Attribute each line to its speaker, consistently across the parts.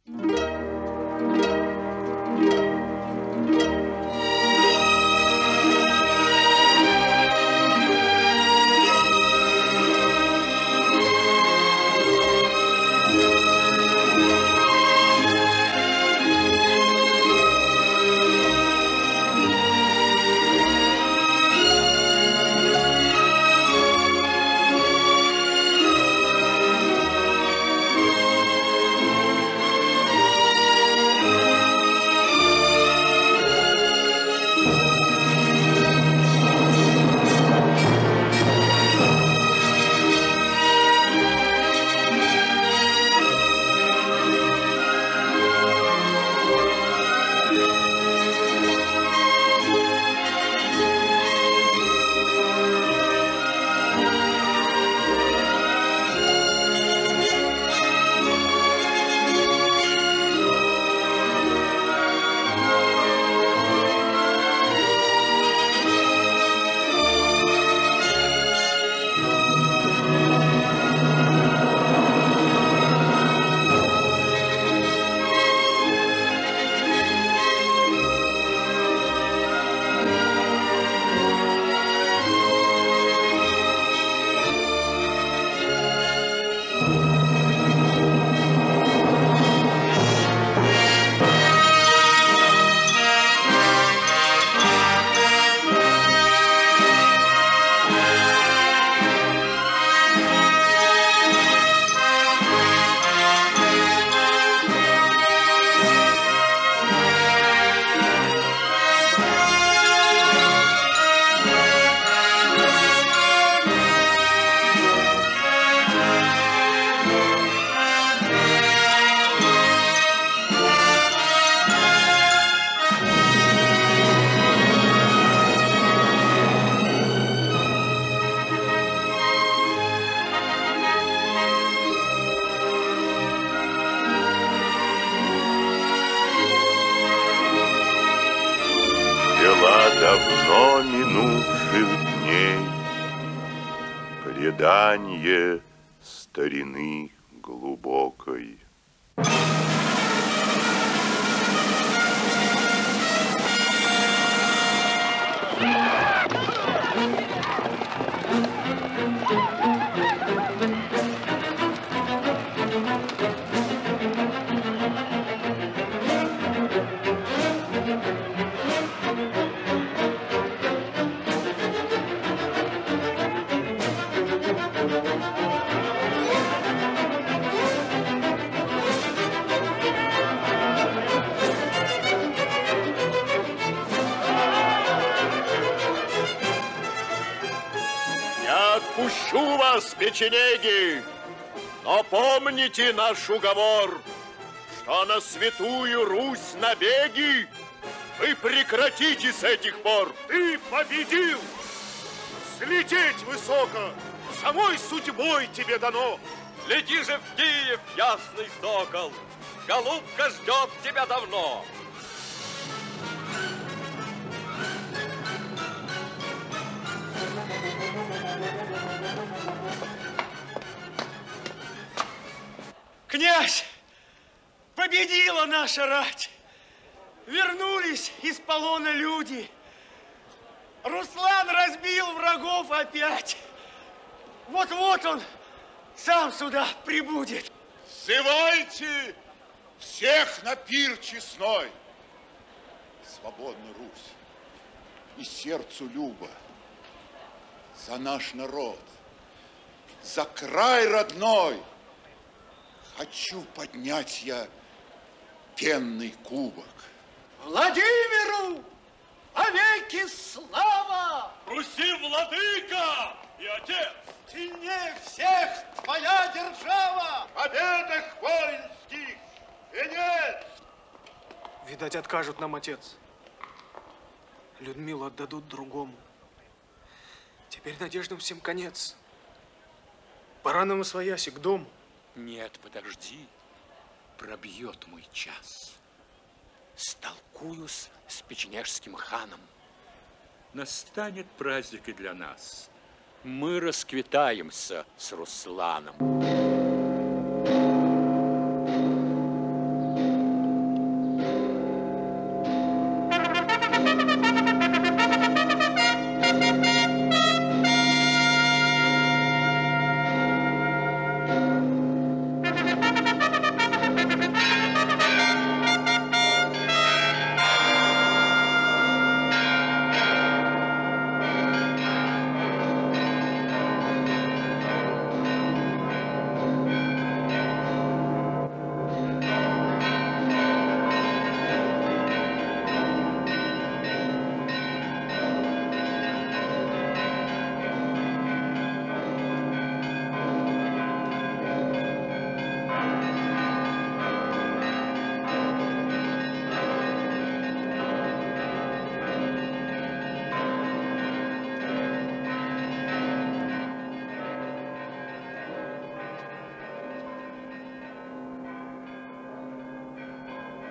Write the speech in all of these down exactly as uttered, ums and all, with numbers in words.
Speaker 1: давно минувших дней, предание старины глубокой.
Speaker 2: Отпущу вас, печенеги, но помните наш уговор, что на святую Русь набеги вы прекратите с этих пор.
Speaker 3: Ты победил! Слететь высоко самой судьбой тебе дано.
Speaker 4: Лети же в Киев, ясный сокол, голубка ждет тебя давно.
Speaker 5: Князь, победила наша рать. Вернулись из полона люди. Руслан разбил врагов опять. Вот-вот он сам сюда прибудет.
Speaker 3: Сзывайте всех на пир честной. Свободна Русь и сердцу любо. За наш народ, за край родной хочу поднять я пенный кубок.
Speaker 5: Владимиру навеки слава!
Speaker 4: Руси владыка и отец!
Speaker 5: Сильнее всех твоя держава!
Speaker 3: Победах воинских венец!
Speaker 6: Видать, откажут нам, отец. Людмилу отдадут другому. Теперь надеждам всем конец. Пора нам освоясь к дому.
Speaker 7: Нет, подожди. Пробьет мой час. Столкуюсь с печенежским ханом. Настанет праздник и для нас. Мы расквитаемся с Русланом.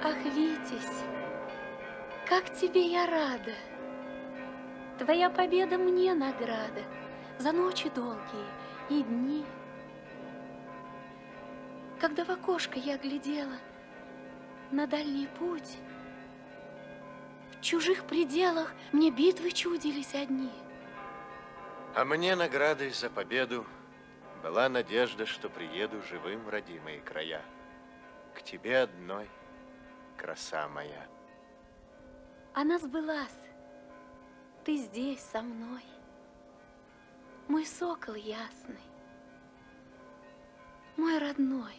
Speaker 8: Ах, Витязь, как тебе я рада! Твоя победа мне награда за ночи долгие и дни. Когда в окошко я глядела на дальний путь, в чужих пределах мне битвы чудились одни.
Speaker 9: А мне наградой за победу была надежда, что приеду живым в родимые края. К тебе одной, краса моя.
Speaker 8: Она сбылась. Ты здесь со мной, мой сокол ясный, мой родной.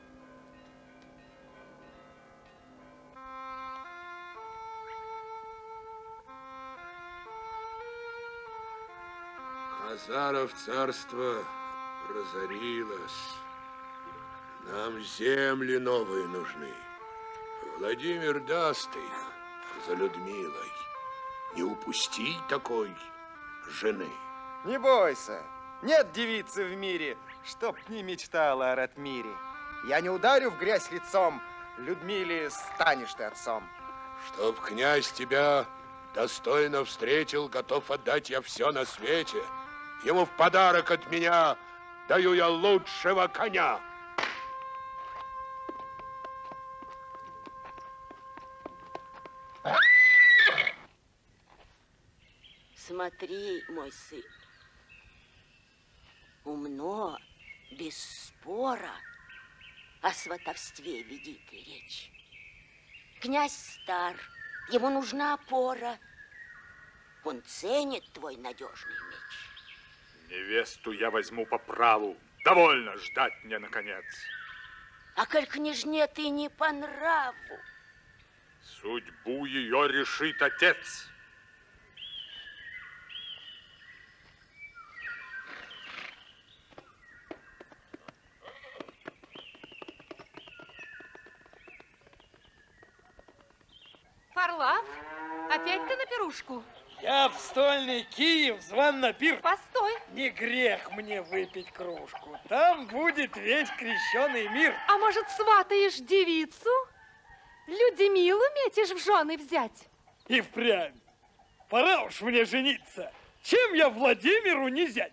Speaker 10: Хазаров царство разорилось. Нам земли новые нужны. Владимир даст их за Людмилой. Не упусти такой жены.
Speaker 11: Не бойся, нет девицы в мире, чтоб не мечтала о Ратмире. Я не ударю в грязь лицом, Людмиле станешь ты отцом.
Speaker 10: Чтоб князь тебя достойно встретил, готов отдать я все на свете. Ему в подарок от меня даю я лучшего коня.
Speaker 12: Смотри, мой сын, умно, без спора о сватовстве веди ты речь. Князь стар, ему нужна опора, он ценит твой надежный меч.
Speaker 7: Невесту я возьму по праву, довольно ждать мне, наконец.
Speaker 12: А коль княжне ты не по нраву?
Speaker 7: Судьбу ее решит отец.
Speaker 13: Варлав, опять ты на пирушку?
Speaker 5: Я в стольный Киев зван на пир.
Speaker 13: Постой.
Speaker 5: Не грех мне выпить кружку. Там будет весь крещеный мир.
Speaker 13: А может, сватаешь девицу? Людмилу метишь в жены взять?
Speaker 5: И впрямь. Пора уж мне жениться. Чем я Владимиру не зять?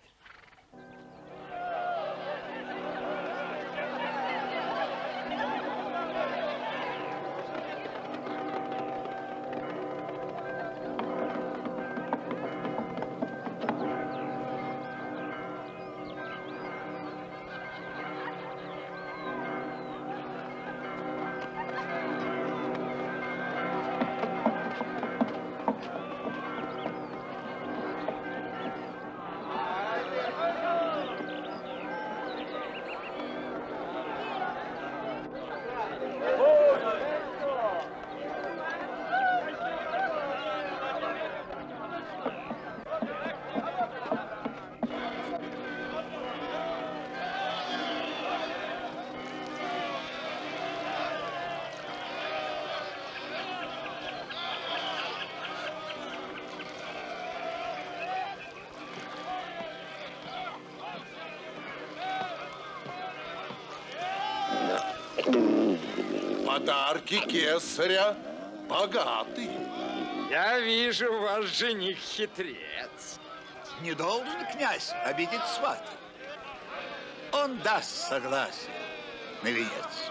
Speaker 3: Подарки кесаря богаты.
Speaker 5: Я вижу, ваш жених хитрец.
Speaker 14: Не должен князь обидеть свата. Он даст согласие на венец.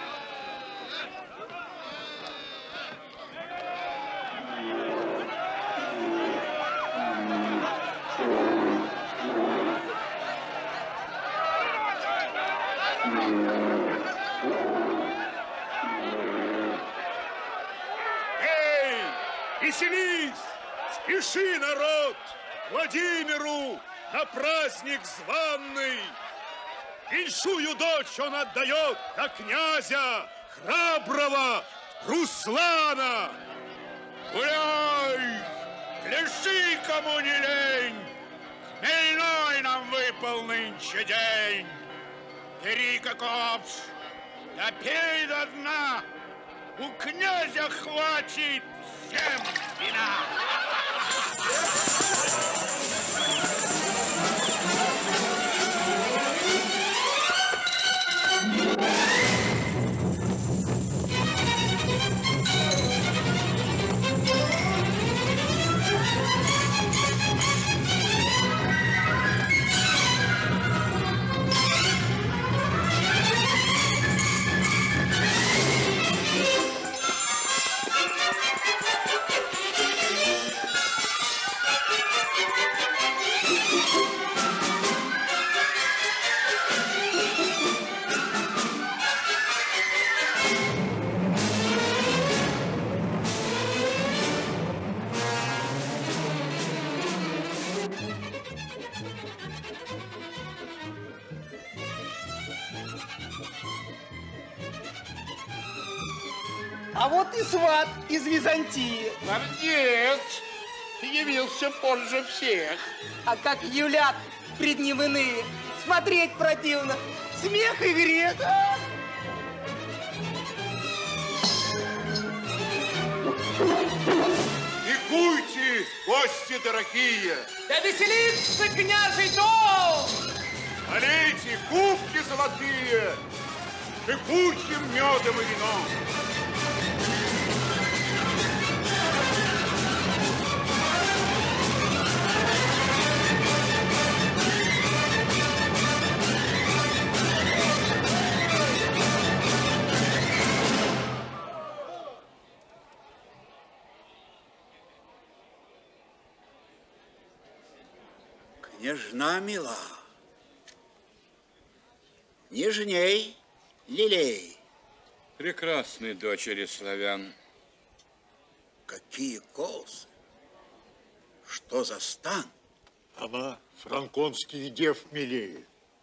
Speaker 3: Веселись, спеши, народ, Владимиру на праздник званный. Меньшую дочь он отдает на князя храброго Руслана. Гуляй, пляши, кому не лень, хмельной нам выпал нынче день. Бери-ка ковш, да пей до дна, у князя хватит всем вина.
Speaker 15: А вот и сват из Византии.
Speaker 3: Молодец! Явился позже всех.
Speaker 15: А как являт пред ним иные. Смотреть противно. Смех и грех. А?
Speaker 3: Ликуйте, гости дорогие!
Speaker 15: Да веселится княжий дом!
Speaker 3: Налейте кубки золотые, шипучим медом и вином.
Speaker 14: Княжна мила, нежней, лилей.
Speaker 7: Прекрасные дочери славян.
Speaker 14: Какие косы, что за стан.
Speaker 3: Она франконских дев милее.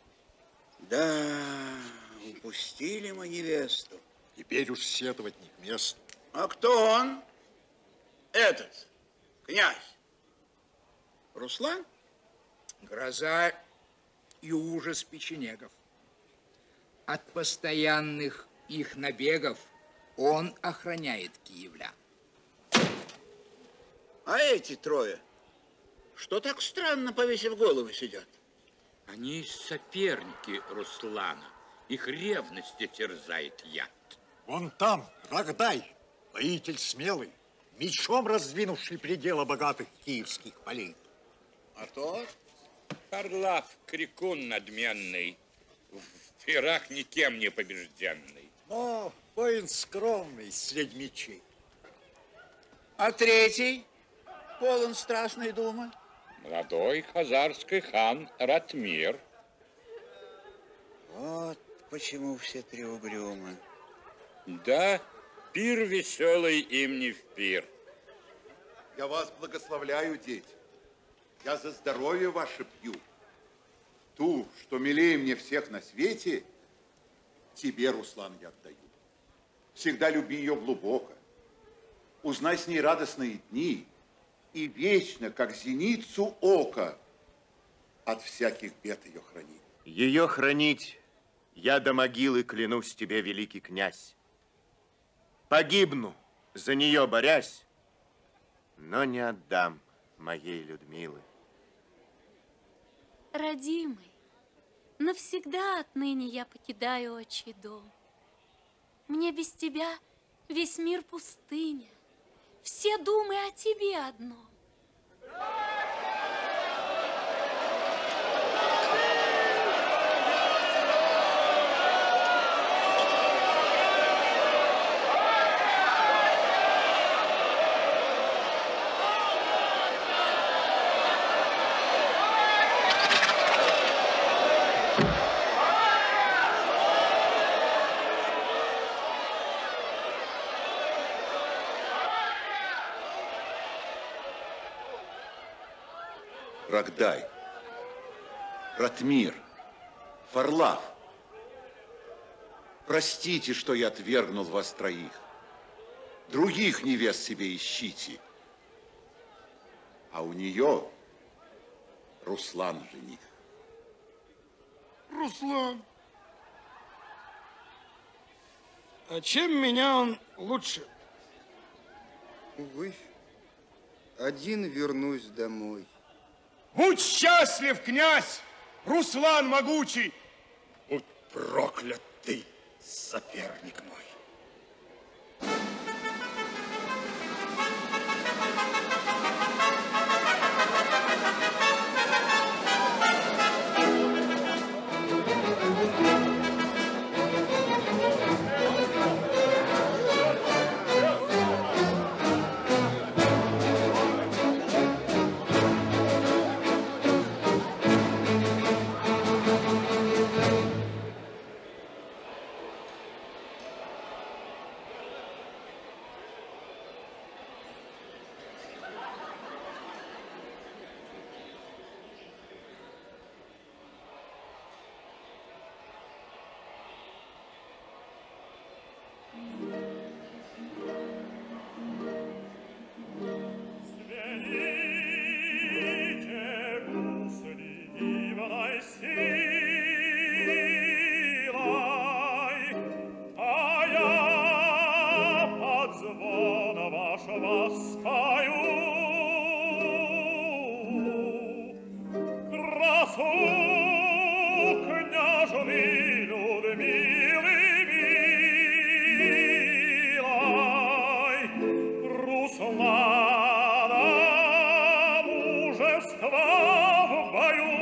Speaker 14: Да, упустили мы невесту.
Speaker 3: Теперь уж сетовать не к месту.
Speaker 14: А кто он? Этот, князь. Руслан?
Speaker 16: Гроза и ужас печенегов. От постоянных их набегов он охраняет киевлян.
Speaker 14: А эти трое, что так странно, повесив головы, сидят?
Speaker 7: Они соперники Руслана. Их ревности терзает яд.
Speaker 17: Вон там Рогдай, воитель смелый, мечом раздвинувший пределы богатых киевских полей.
Speaker 14: А тот?
Speaker 7: Харлав, крикун надменный, в пирах никем не побежденный.
Speaker 17: Но воин скромный средь мечей.
Speaker 14: А третий? Полон страстной думы.
Speaker 7: Молодой хазарский хан Ратмир.
Speaker 14: Вот почему все три угрюмы.
Speaker 7: Да, пир веселый им не в пир.
Speaker 3: Я вас благословляю, дети. Я за здоровье ваше пью. Ту, что милее мне всех на свете, тебе, Руслан, я отдаю. Всегда люби ее глубоко. Узнай с ней радостные дни и вечно, как зеницу ока, от всяких бед ее храни.
Speaker 9: Ее хранить я до могилы клянусь тебе, великий князь. Погибну, за нее борясь, но не отдам моей Людмилы.
Speaker 8: Родимый, навсегда отныне я покидаю отчий дом. Мне без тебя весь мир пустыня, все думы о тебе одном.
Speaker 3: Рогдай, Ратмир, Фарлав, простите, что я отвергнул вас троих. Других невест себе ищите. А у нее Руслан жених.
Speaker 5: Руслан. А чем меня он лучше?
Speaker 18: Увы, один вернусь домой.
Speaker 3: Будь счастлив, князь, Руслан могучий.
Speaker 10: Будь проклят ты, соперник мой.
Speaker 19: звона вашего спою. Красу княжны Людмилы милой, Руслана мужества в бою.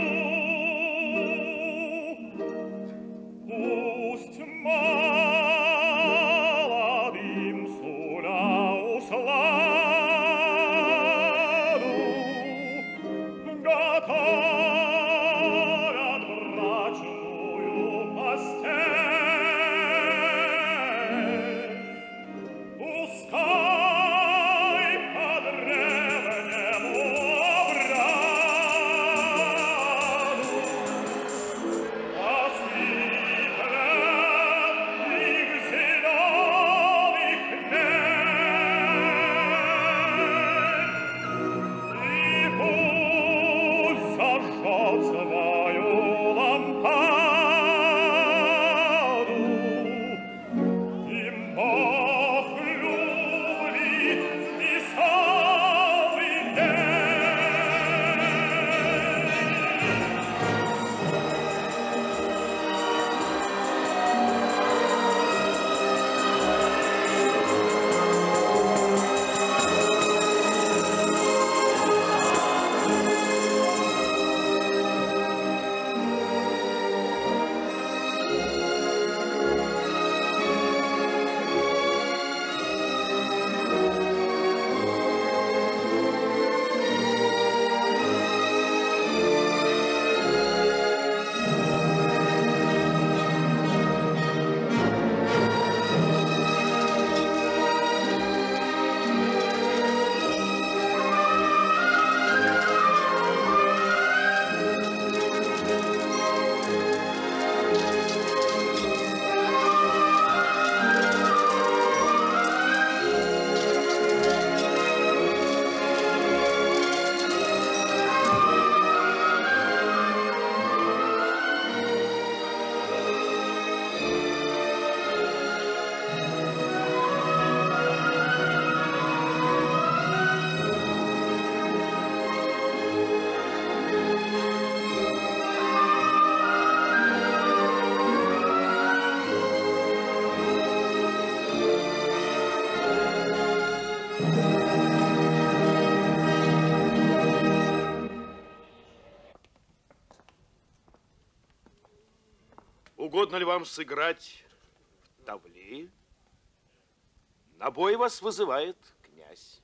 Speaker 19: Пусть молодым суля усладу, готовят брачную постель. Пускай по древнему обряду осыплет их зеленый хмель. И пусть зажжет свою лампаду им Бог любви писал и
Speaker 9: Угодно ли вам сыграть в тавли? На бой вас вызывает князь.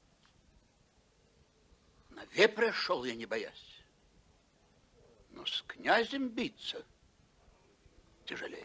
Speaker 14: На вепря шел я, не боясь. Но с князем биться тяжелее.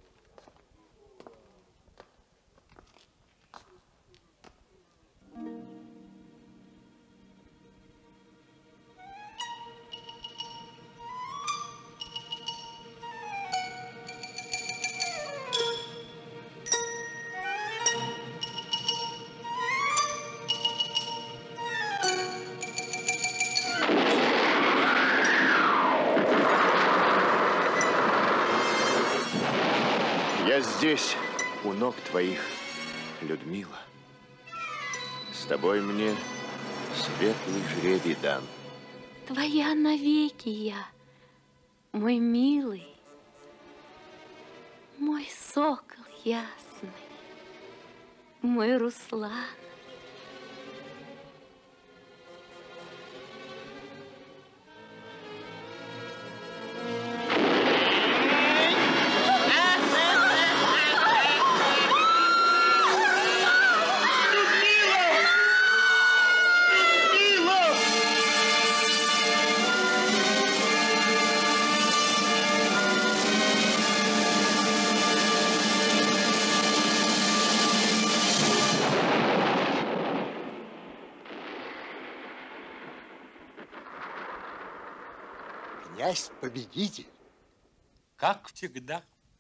Speaker 9: Я здесь, у ног твоих, Людмила. С тобой мне светлый жребий дан.
Speaker 8: Твоя навеки я, мой милый, мой сокол ясный, мой Руслан.
Speaker 17: Князь-победитель.
Speaker 7: Как всегда.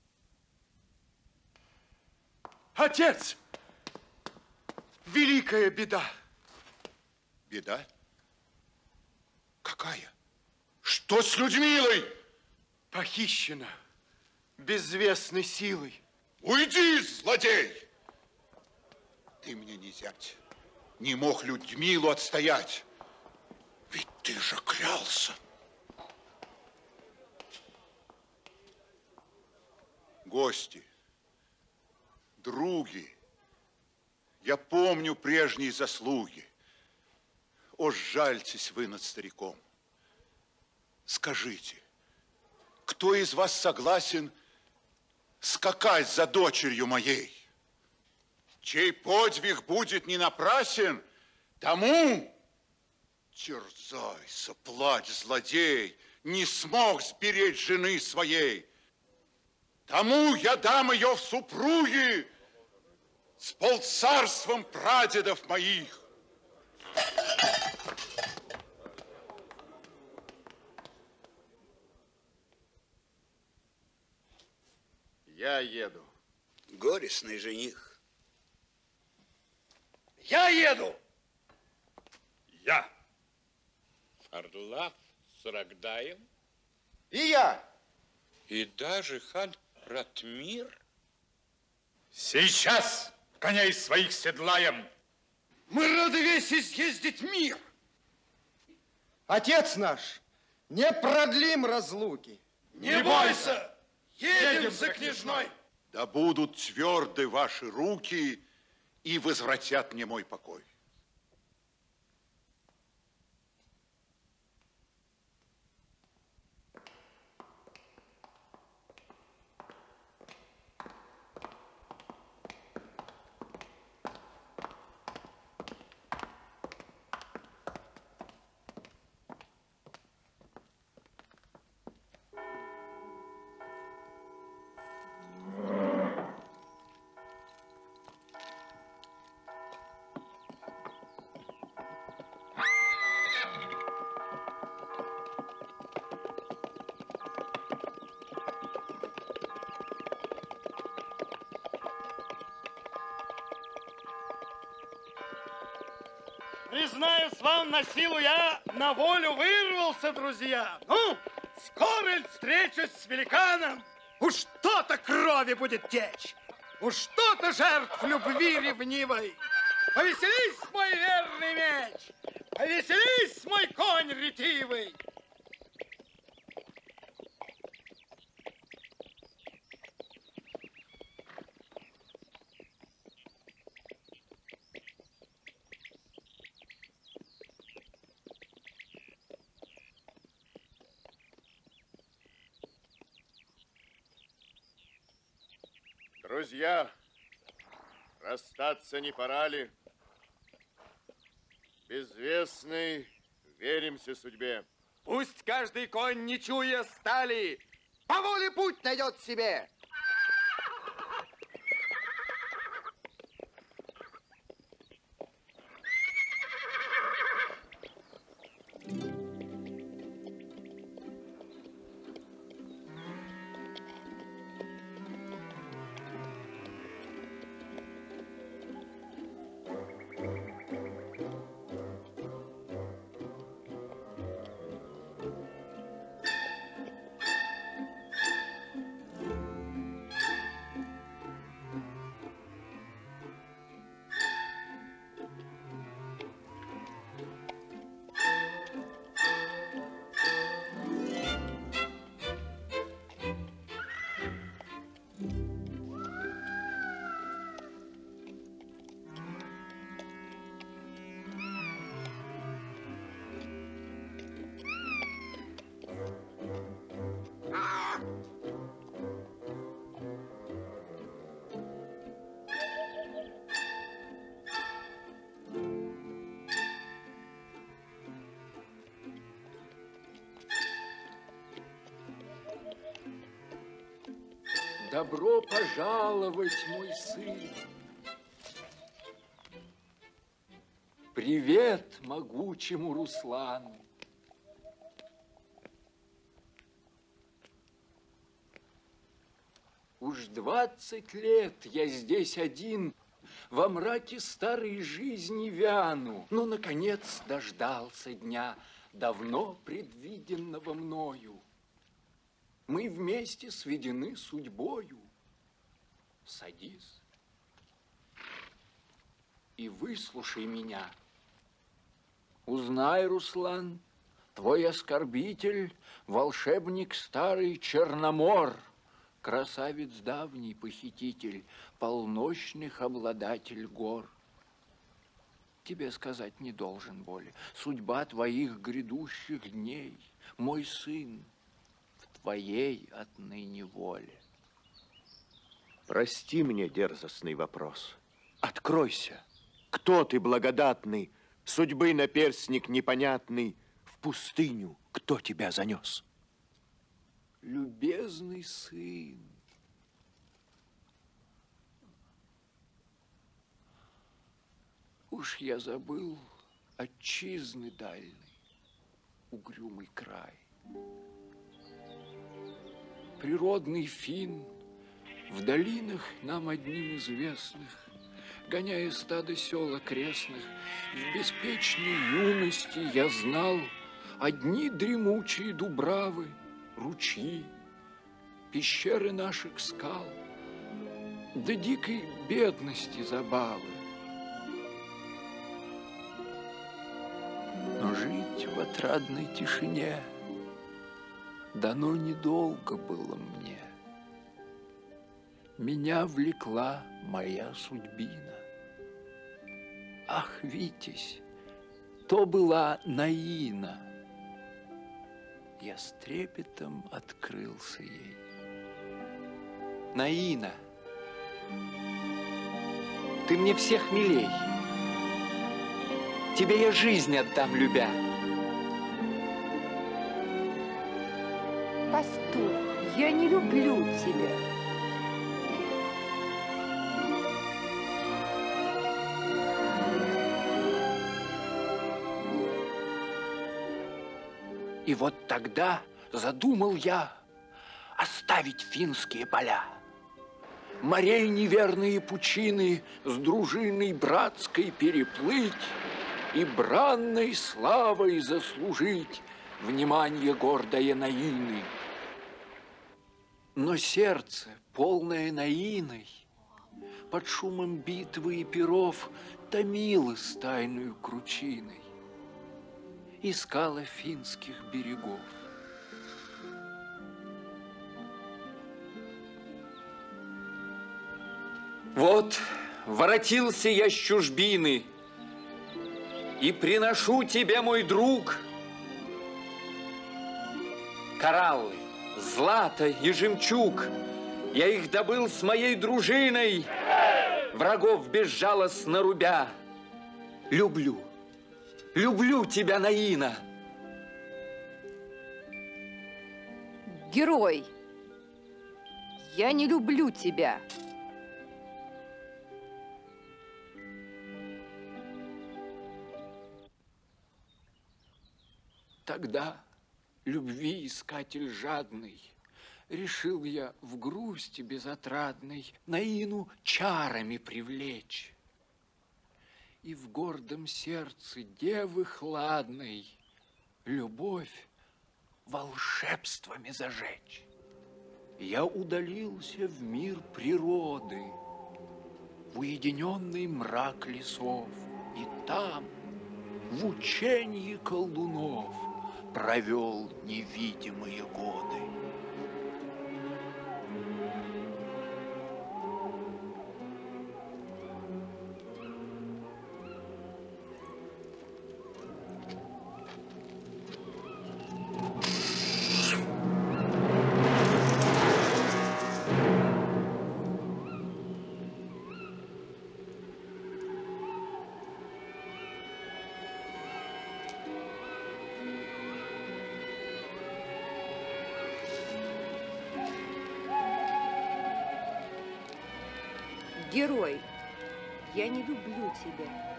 Speaker 6: Отец! Великая беда.
Speaker 3: Беда? Какая? Что с Людмилой?
Speaker 6: Похищена безвестной силой.
Speaker 3: Уйди, злодей! Ты мне не зять. Не мог Людмилу отстоять. Ведь ты же клялся. Гости, други, я помню прежние заслуги. О, жальтесь вы над стариком. Скажите, кто из вас согласен скакать за дочерью моей? Чей подвиг будет не напрасен, тому терзайся, плачь, злодей, не смог сберечь жены своей. Тому я дам ее в супруги с полцарством прадедов моих.
Speaker 9: Я еду.
Speaker 14: Горестный жених.
Speaker 5: Я еду.
Speaker 7: Я. Фарлав с Рогдаем.
Speaker 11: И я.
Speaker 7: И даже хан Ратмир.
Speaker 5: Сейчас коней своих седлаем. Мы рады весь изъездить мир.
Speaker 11: Отец наш, не продлим разлуки.
Speaker 5: Не бойся, едем за княжной.
Speaker 3: Да будут тверды ваши руки и возвратят мне мой покой.
Speaker 5: Признаюсь вам, на силу я на волю вырвался, друзья. Ну, скоро встречусь с великаном. Уж что-то крови будет течь. Уж что-то жертв любви ревнивой. Повеселись, мой верный меч. Повеселись, мой конь ретивый.
Speaker 9: Друзья, расстаться не пора ли? Безвестный, веримся судьбе.
Speaker 11: Пусть каждый конь, не чуя стали, по воле путь найдет себе.
Speaker 7: Добро пожаловать, мой сын. Привет могучему Руслану. Уж двадцать лет я здесь один, во мраке старой жизни вяну, но, наконец, дождался дня, давно предвиденного мною. Мы вместе сведены судьбою. Садись. и выслушай меня. Узнай, Руслан, твой оскорбитель, волшебник старый Черномор, красавец давний похититель, полночных обладатель гор. Тебе сказать не должен более, судьба твоих грядущих дней, мой сын, в твоей отныне воле.
Speaker 9: Прости мне дерзостный вопрос. Откройся. Кто ты, благодатный, судьбы наперстник непонятный, в пустыню кто тебя занес?
Speaker 7: Любезный сын, уж я забыл отчизны дальной, угрюмый край. Природный Фин в долинах нам одним известных, гоняя стадо сел окрестных, в беспечной юности я знал одни дремучие дубравы, ручьи, пещеры наших скал, до дикой бедности забавы. Но жить в отрадной тишине дано недолго было мне. Меня влекла моя судьбина. Ах, Витязь, то была Наина. Я с трепетом открылся ей. Наина, ты мне всех милей. Тебе я жизнь отдам, любя.
Speaker 20: Пастух, я не люблю тебя.
Speaker 7: И вот тогда задумал я оставить финские поля, морей неверные пучины с дружиной братской переплыть и бранной славой заслужить внимание гордое Наины. Но сердце, полное Наиной, под шумом битвы и перов томилось тайную кручиной, искала финских берегов. Вот воротился я с чужбины и приношу тебе, мой друг, кораллы, злато и жемчуг. Я их добыл с моей дружиной, врагов безжалостно рубя. Люблю, люблю тебя, Наина.
Speaker 20: Герой, я не люблю тебя.
Speaker 7: Тогда, любви искатель жадный, решил я в грусти безотрадной Наину чарами привлечь и в гордом сердце девы хладной любовь волшебствами зажечь. Я удалился в мир природы, в уединенный мрак лесов, и там, в ученье колдунов, провел невидимые годы.
Speaker 20: Герой, я не люблю тебя.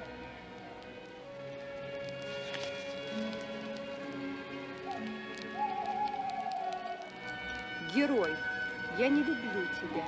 Speaker 20: Герой, я не люблю тебя.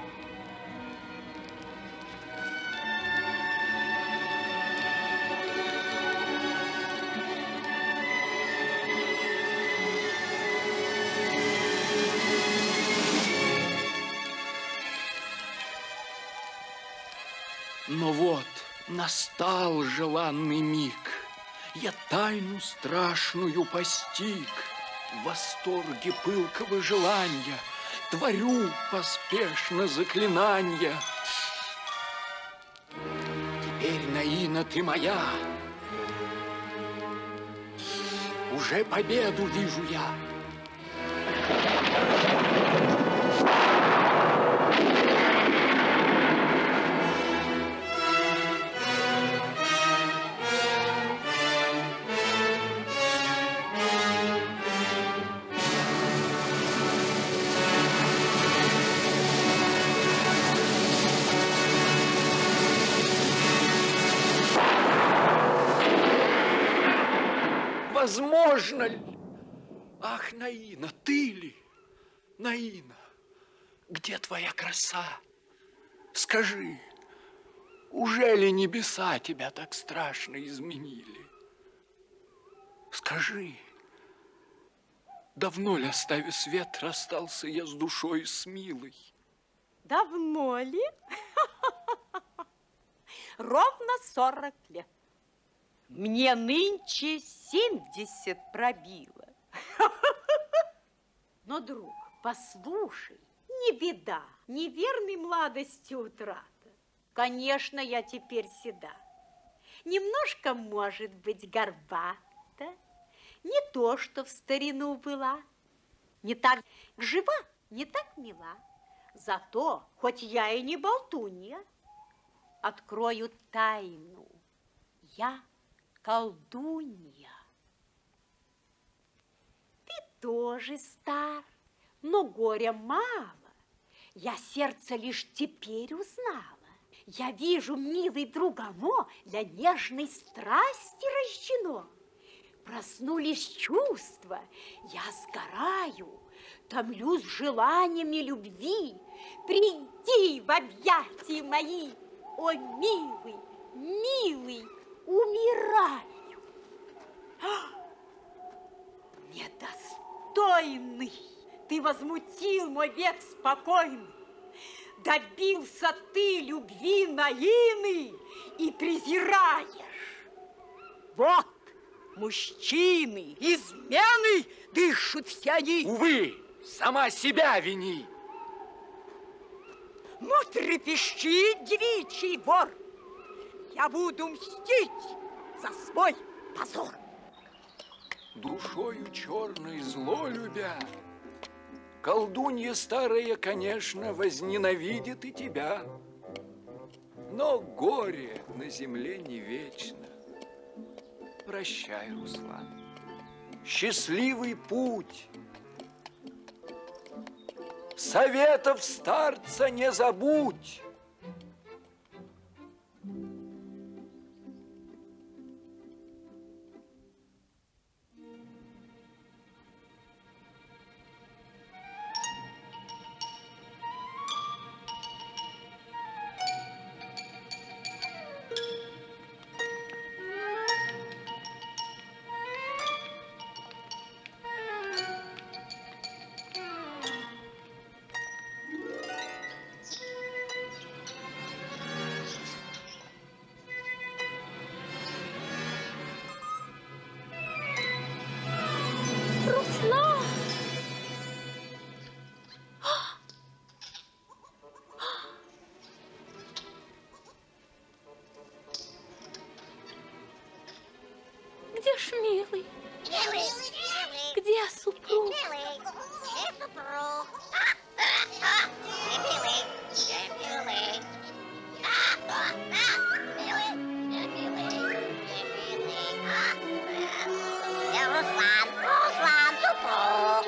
Speaker 7: Но вот на Настал желанный миг, я тайну страшную постиг. В восторге пылкого желания творю поспешно заклинания. Теперь, Наина, ты моя. Уже победу вижу я. Возможно ли? Ах, Наина, ты ли? Наина, где твоя краса? Скажи, ужели небеса тебя так страшно изменили? Скажи, давно ли, оставив свет, расстался я с душой с милой?
Speaker 21: Давно ли? Ровно сорок лет. Мне нынче семьдесят пробило. Но, друг, послушай, не беда, неверной младости утрата. Конечно, я теперь седа. Немножко, может быть, горбата. Не то, что в старину была. Не так жива, не так мила. Зато, хоть я и не болтунья, открою тайну. Я колдунья. Ты тоже стар, но горя мало. Я сердце лишь теперь узнала. Я вижу, милый друг, оно для нежной страсти рождено. Проснулись чувства, я сгораю, томлюсь желаниями любви. Приди в объятия мои, о милый, милый, умираю. Недостойный, ты возмутил мой век спокойный. Добился ты любви Наины и презираешь. Вот мужчины, измены, дышат все они.
Speaker 7: Увы, сама себя вини.
Speaker 21: Ну, трепещи, девичий вор. Я буду мстить за свой позор.
Speaker 7: Душою черной зло любя, колдунья старая, конечно, возненавидит и тебя. Но горе на земле не вечно. Прощай, Руслан. Счастливый путь. Советов старца не забудь.
Speaker 8: Где ж милый? Где супруг?
Speaker 12: Руслан, Руслан, супруг.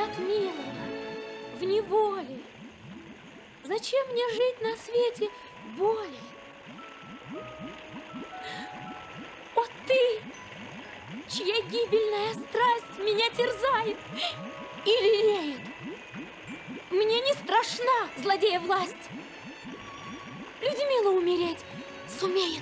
Speaker 8: от милого в неволе? Зачем мне жить на свете боли? О, ты, чья гибельная страсть меня терзает и лелеет. Мне не страшна злодея власть. Людмила умереть сумеет.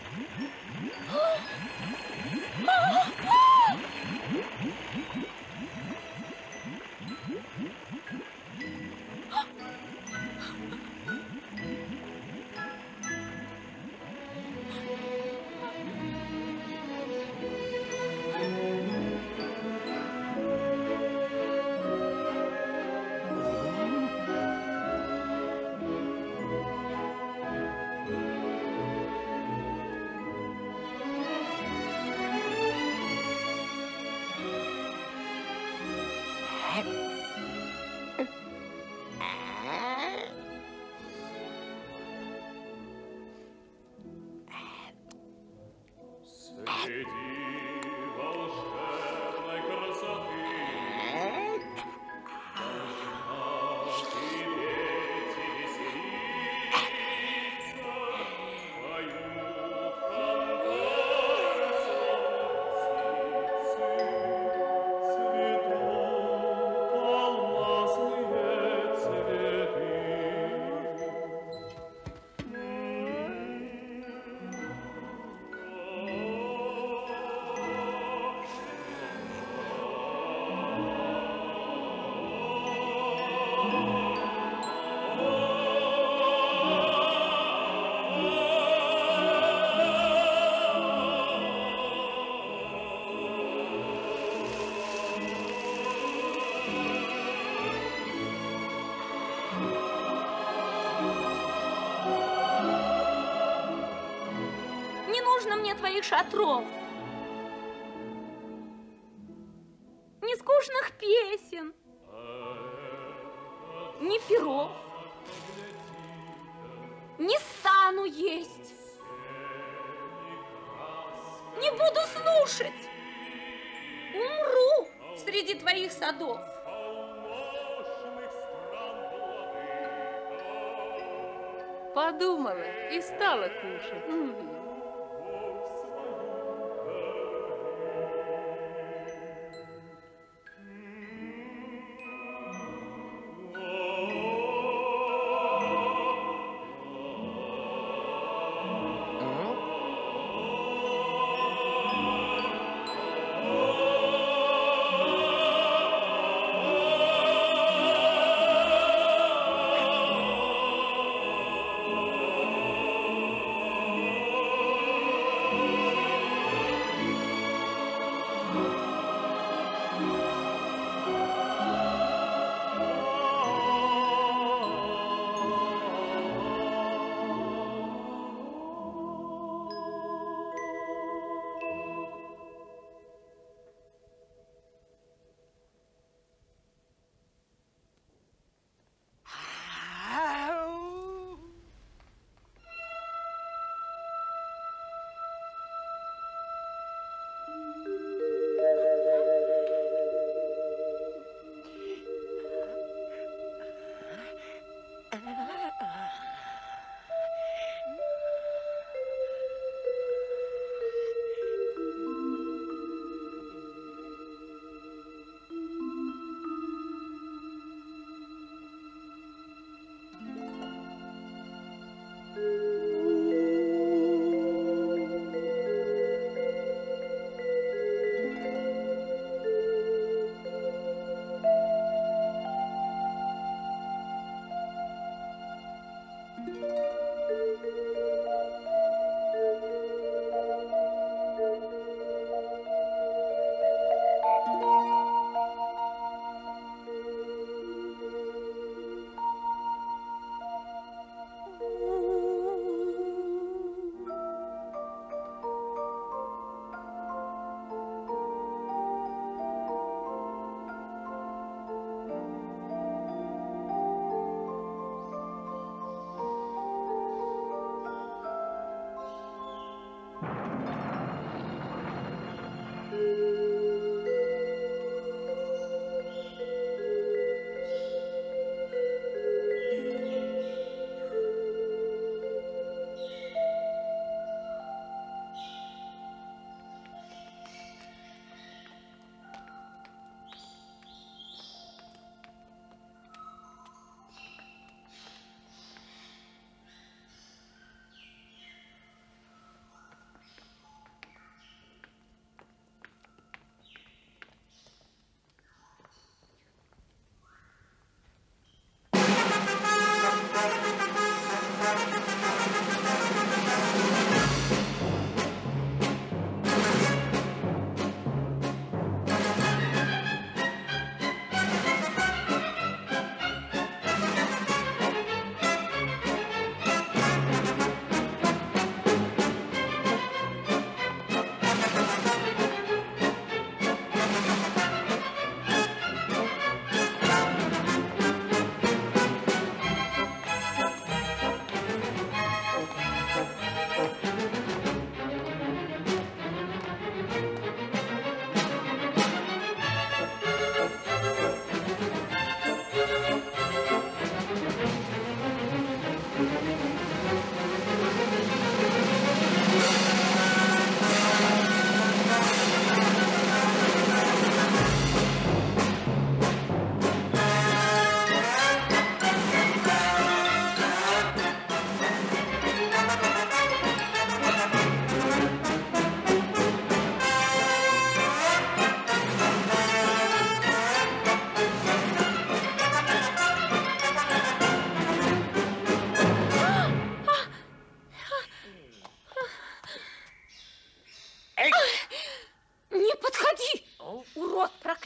Speaker 8: Твоих шатров, ни скучных песен, ни пиров, не стану есть, не буду слушать, умру среди твоих садов.
Speaker 20: Подумала и стала кушать. Mm-hmm.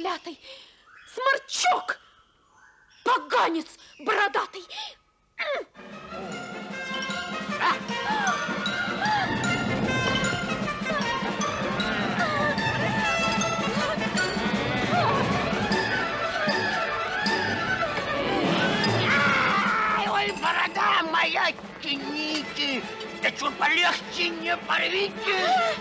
Speaker 8: проклятый! Сморчок! Поганец бородатый!
Speaker 14: Ой, борода моя, тяните! Да что полегче, не порвите!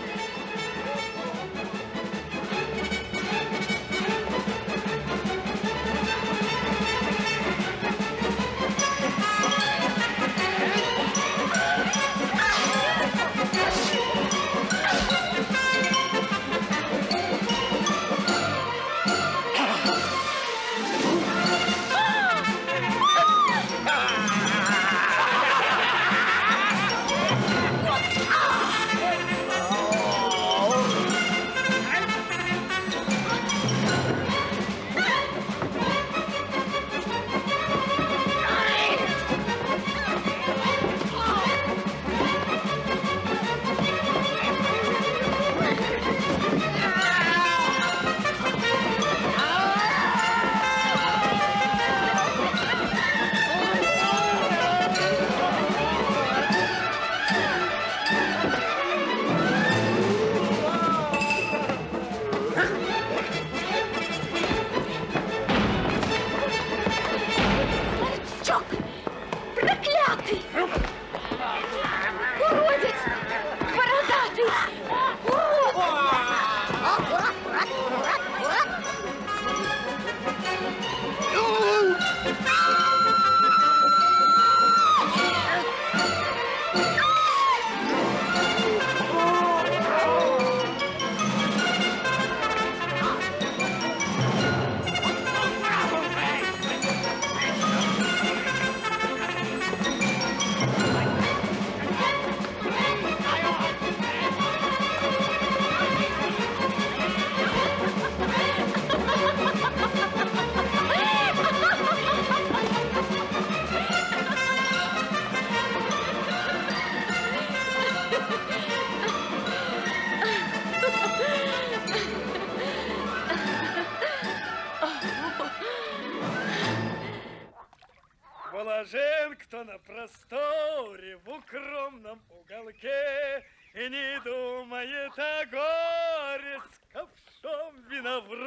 Speaker 5: Блажен, кто на просторе в укромном уголке и не думает о горе с ковшом вина в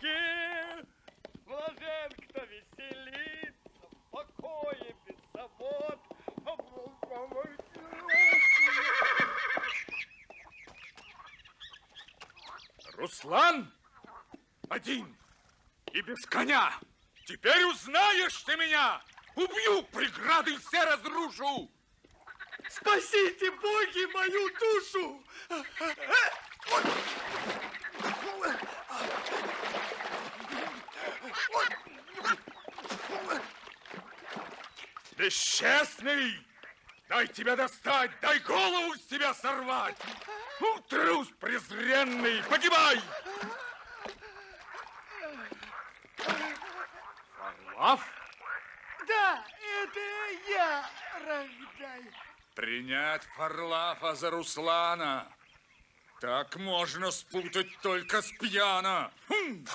Speaker 5: руке. Блажен, кто веселится в покое без забот.
Speaker 1: Руслан один и без коня. Теперь узнаешь ты меня. Убью, преграды все разрушу.
Speaker 5: Спасите, боги, мою душу!
Speaker 1: Бесчестный! Дай тебя достать, дай голову с тебя сорвать! Ну, трус презренный, погибай! Варлав?
Speaker 5: Да, это я, Рогдай.
Speaker 1: Принять Фарлафа за Руслана. Так можно спутать только с пьяна. Хм.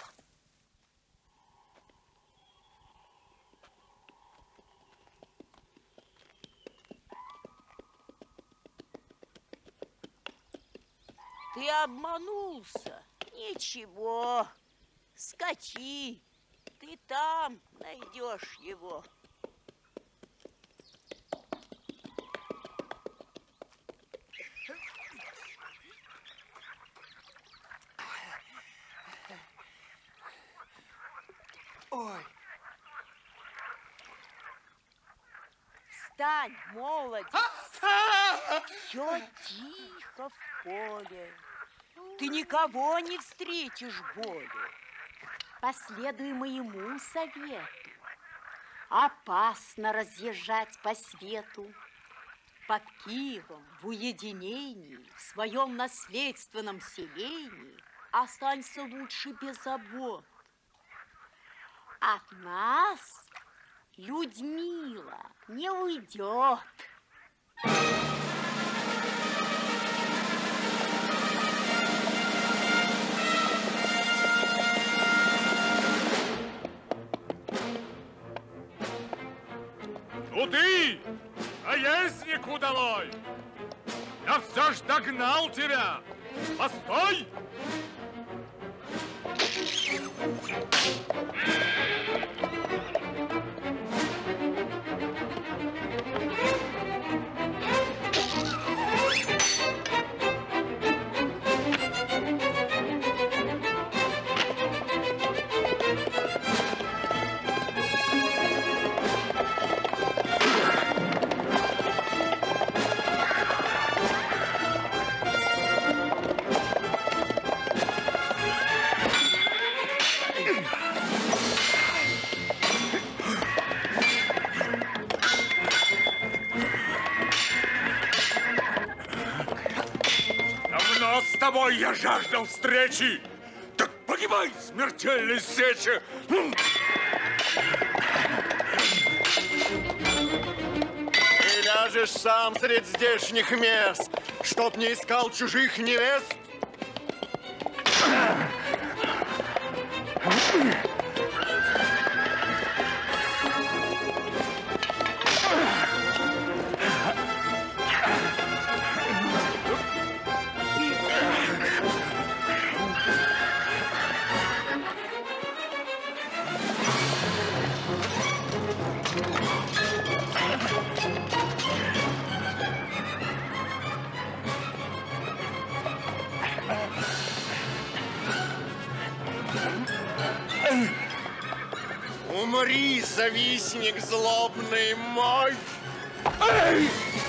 Speaker 12: Ты обманулся. Ничего. Скачи. Ты там найдешь его.
Speaker 5: Ой.
Speaker 12: Встань, молодец. Все тихо в поле. Ты никого не встретишь более. Последуй моему совету. Опасно разъезжать по свету. По Киевам в уединении, в своем наследственном селении останься лучше без забот. От нас Людмила не уйдет.
Speaker 1: Туды, наездник удалой! Я все ж догнал тебя! Постой! Давно с тобой я жаждал встречи. Так погибай в смертельной сече.
Speaker 9: Ты ляжешь сам средь здешних мест, чтоб не искал чужих невест. Умри, завистник злобный мой! Эй!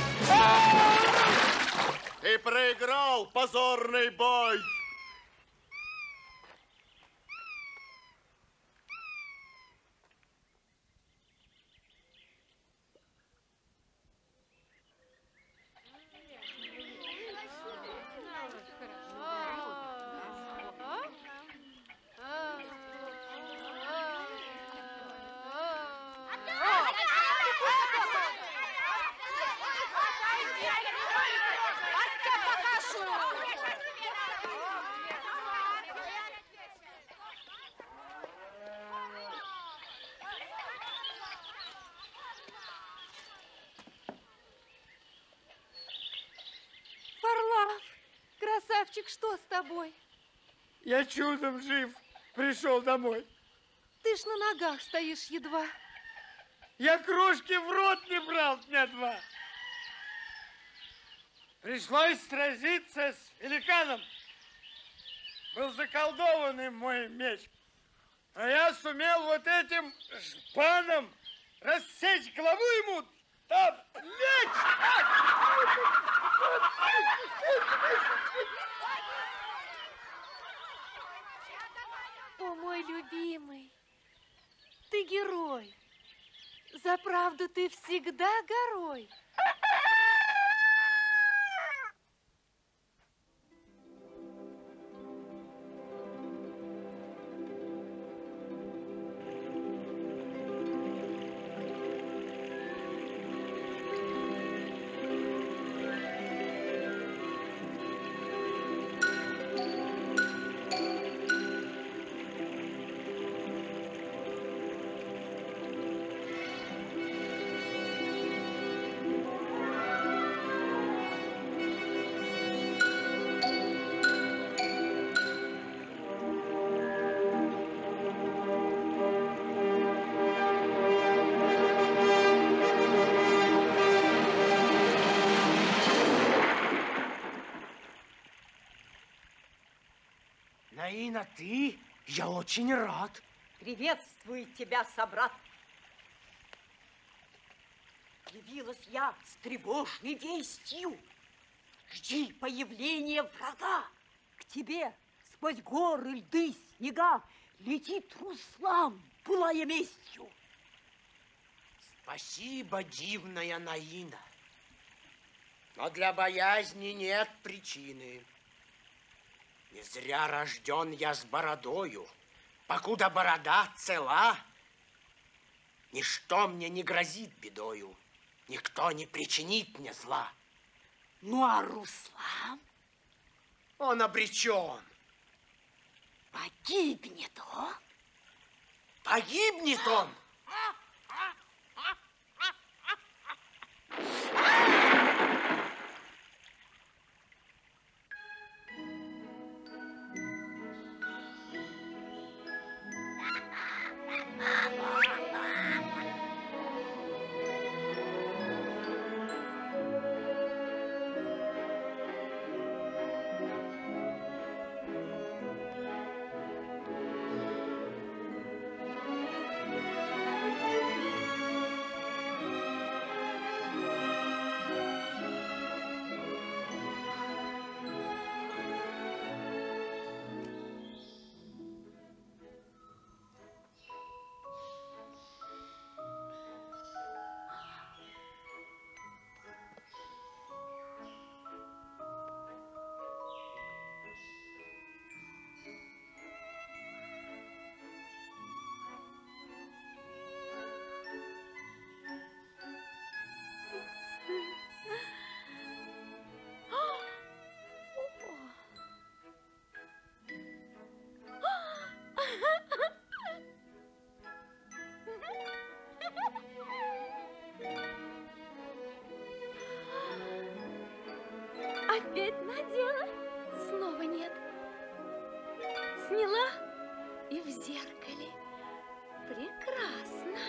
Speaker 9: Ты проиграл позорный бой!
Speaker 13: Варлав, красавчик, что с тобой?
Speaker 5: Я чудом жив, пришел домой.
Speaker 13: Ты ж на ногах стоишь едва.
Speaker 5: Я крошки в рот не брал дня два. Пришлось сразиться с великаном. Был заколдованный мой меч. А я сумел вот этим шпаном рассечь голову ему, да плечь!
Speaker 13: О, мой любимый, ты герой. За правду ты всегда горой.
Speaker 15: Наина, ты? Я очень рад.
Speaker 21: Приветствую тебя, собрат. Явилась я с тревожной вестью. Жди появления врага. К тебе сквозь горы, льды, снега летит Руслан, пылая местью.
Speaker 15: Спасибо, дивная Наина. Но для боязни нет причины. Не зря рожден я с бородою. Покуда борода цела, ничто мне не грозит бедою. Никто не причинит мне зла.
Speaker 21: Ну, а Руслан?
Speaker 15: Он обречен.
Speaker 21: Погибнет он?
Speaker 15: Погибнет он?
Speaker 8: Опять надела, снова нет. Сняла и в зеркале. Прекрасно.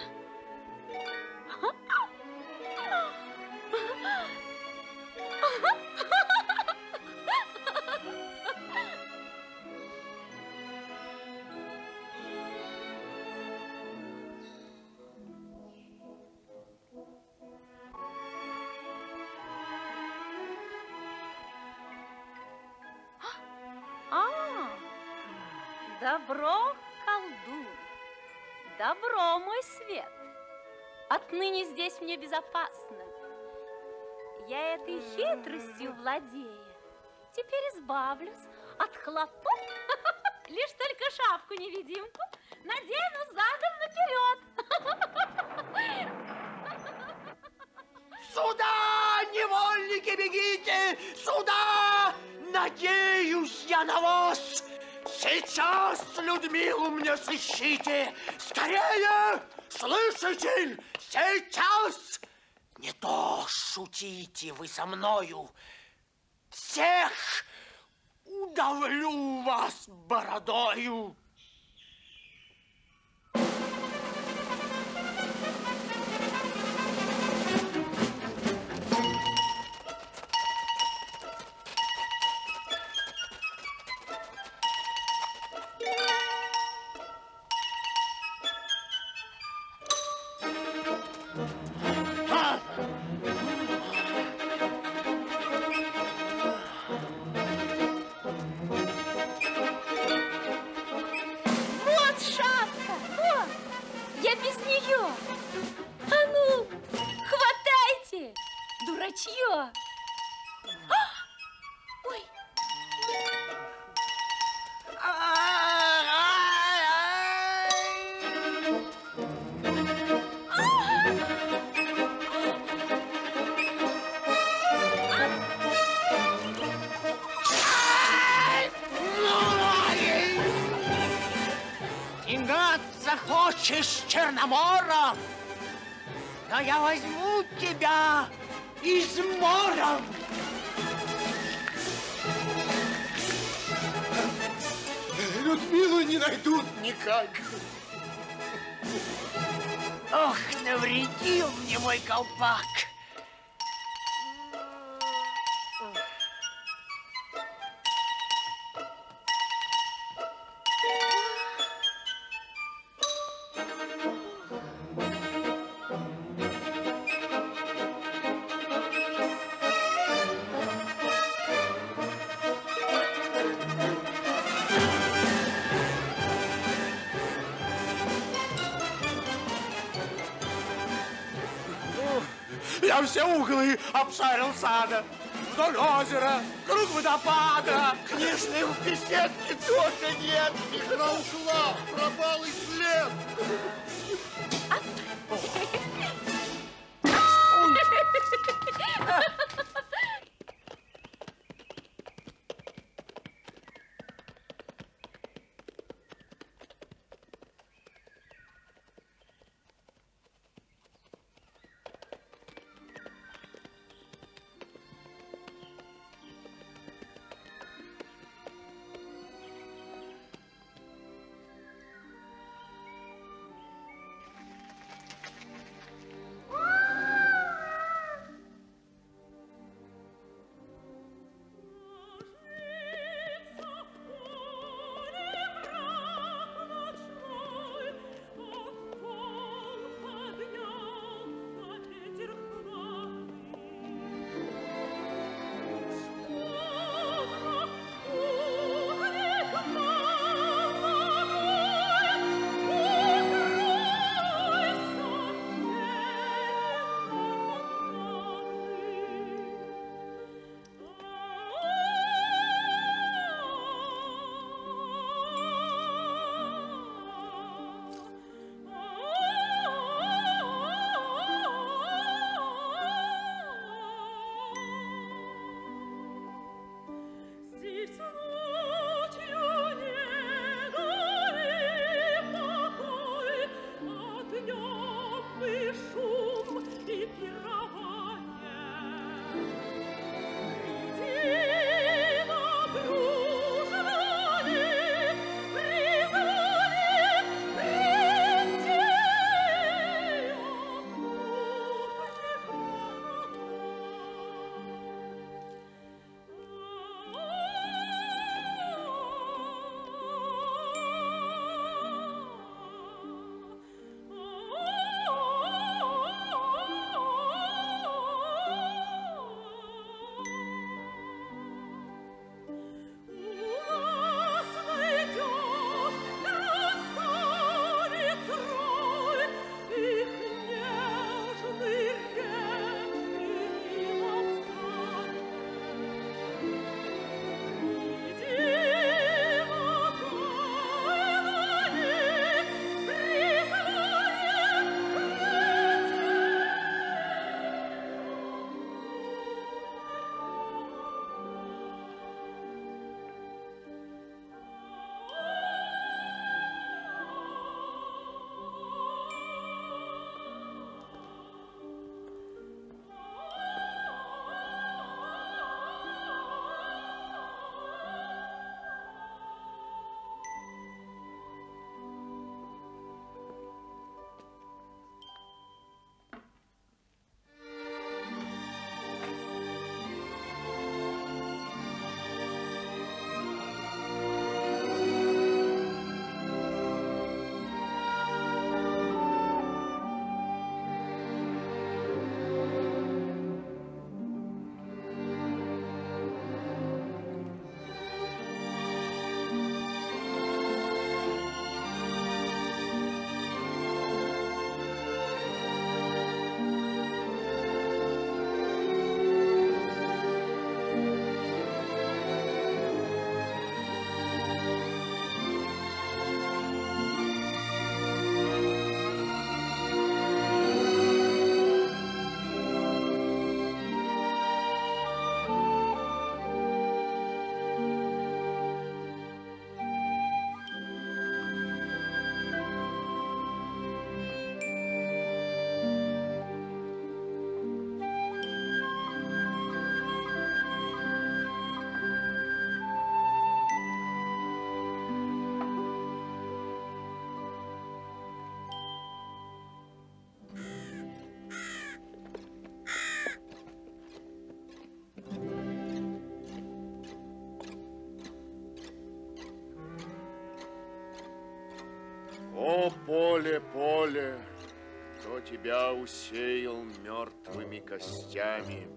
Speaker 8: А, добро, колдун, добро, мой свет. Отныне здесь мне безопасно. Я этой хитростью владею. Теперь избавлюсь от хлопот. Лишь только шапку-невидимку надену задом наперед.
Speaker 15: Сюда, невольники, бегите! Сюда! Надеюсь я на вас! Сейчас Людмилу мне сыщите! Скорее! Слышите? Сейчас! Не то шутите вы со мною! Всех удавлю вас бородою!
Speaker 8: Вот шапка, вот, я без нее. А ну, хватайте, дурачье. А! Ой.
Speaker 15: Тягаться хочешь с Черномором, но я возьму тебя измором.
Speaker 3: Людмилу не найдут никак.
Speaker 15: Ох, навредил мне мой колпак.
Speaker 2: Я все углы обшарил сада, вдоль озера, круг водопада.
Speaker 15: Книжной в беседке тоже нет.
Speaker 2: Игра ушла, пропал и след.
Speaker 9: О, поле, поле, кто тебя усеял мертвыми костями?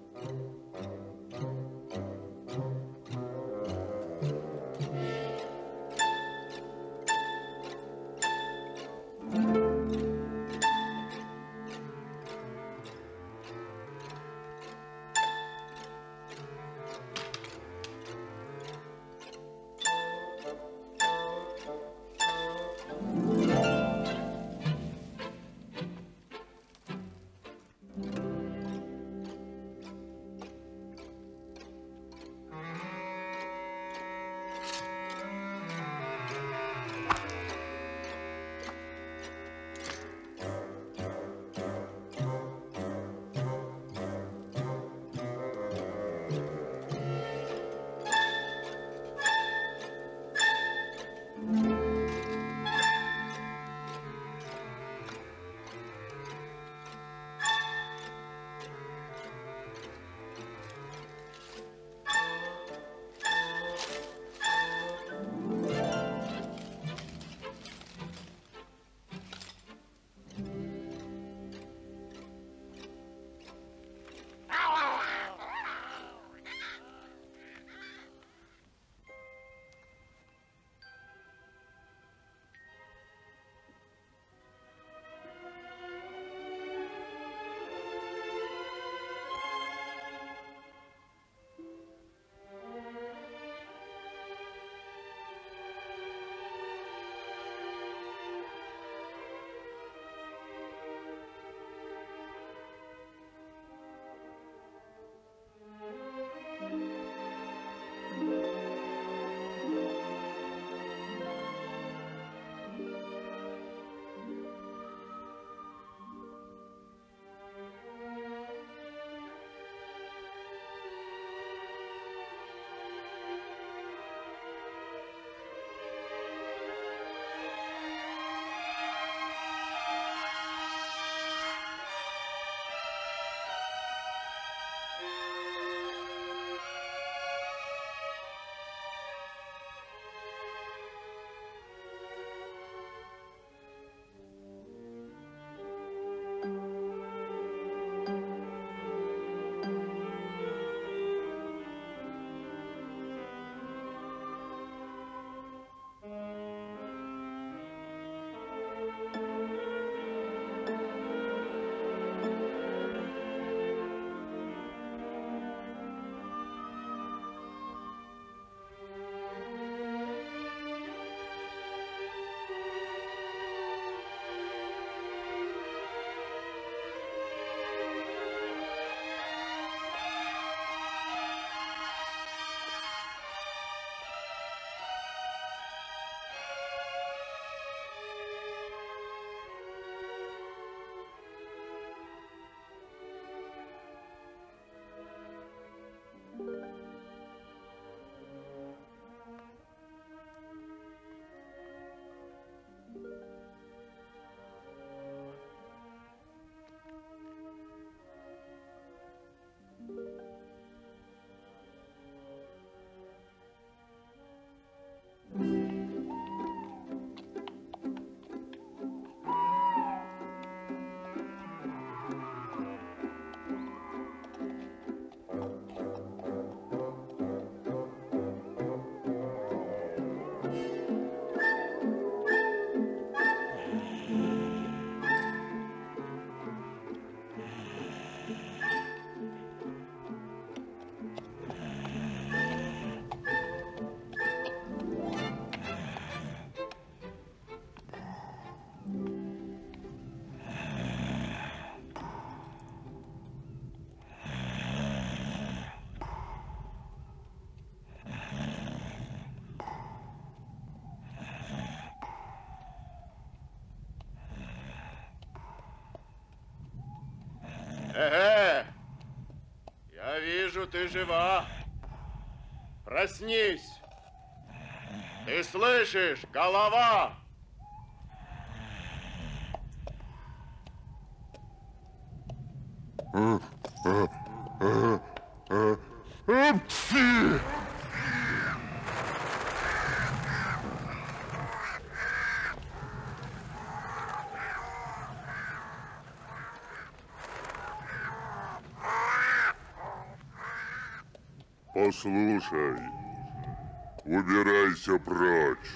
Speaker 9: Э-э! Я вижу, ты жива. Проснись. Ты слышишь, голова?
Speaker 4: Послушай, убирайся прочь.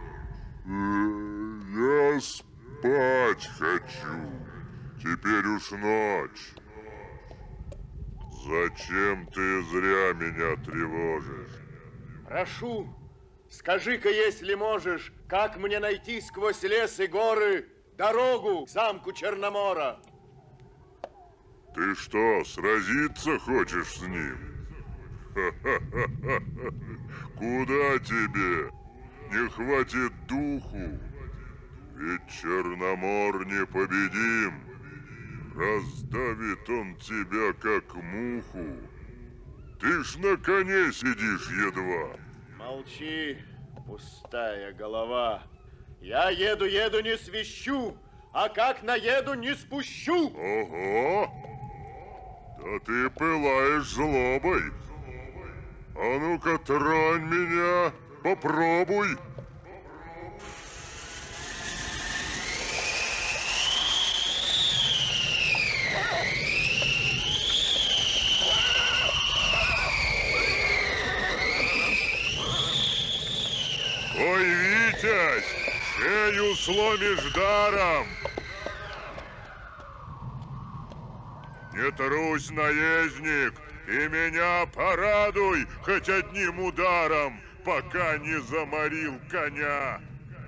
Speaker 4: Я спать хочу. Теперь уж ночь. Зачем ты зря меня тревожишь?
Speaker 9: Прошу, скажи-ка, если можешь, как мне найти сквозь лес и горы дорогу к замку Черномора?
Speaker 4: Ты что, сразиться хочешь с ним? Ха-ха-ха-ха. Куда тебе? Не хватит духу. Ведь Черномор непобедим. Раздавит он тебя, как муху. Ты ж на коне сидишь едва.
Speaker 9: Молчи, пустая голова. Я еду, еду, не свищу, а как наеду, не спущу.
Speaker 4: Ого! Да ты пылаешь злобой. А ну-ка, тронь меня, попробуй. Ой, Витязь, шею сломишь даром. Не трусь, наездник, и меня порадуй хоть одним ударом, пока не заморил коня.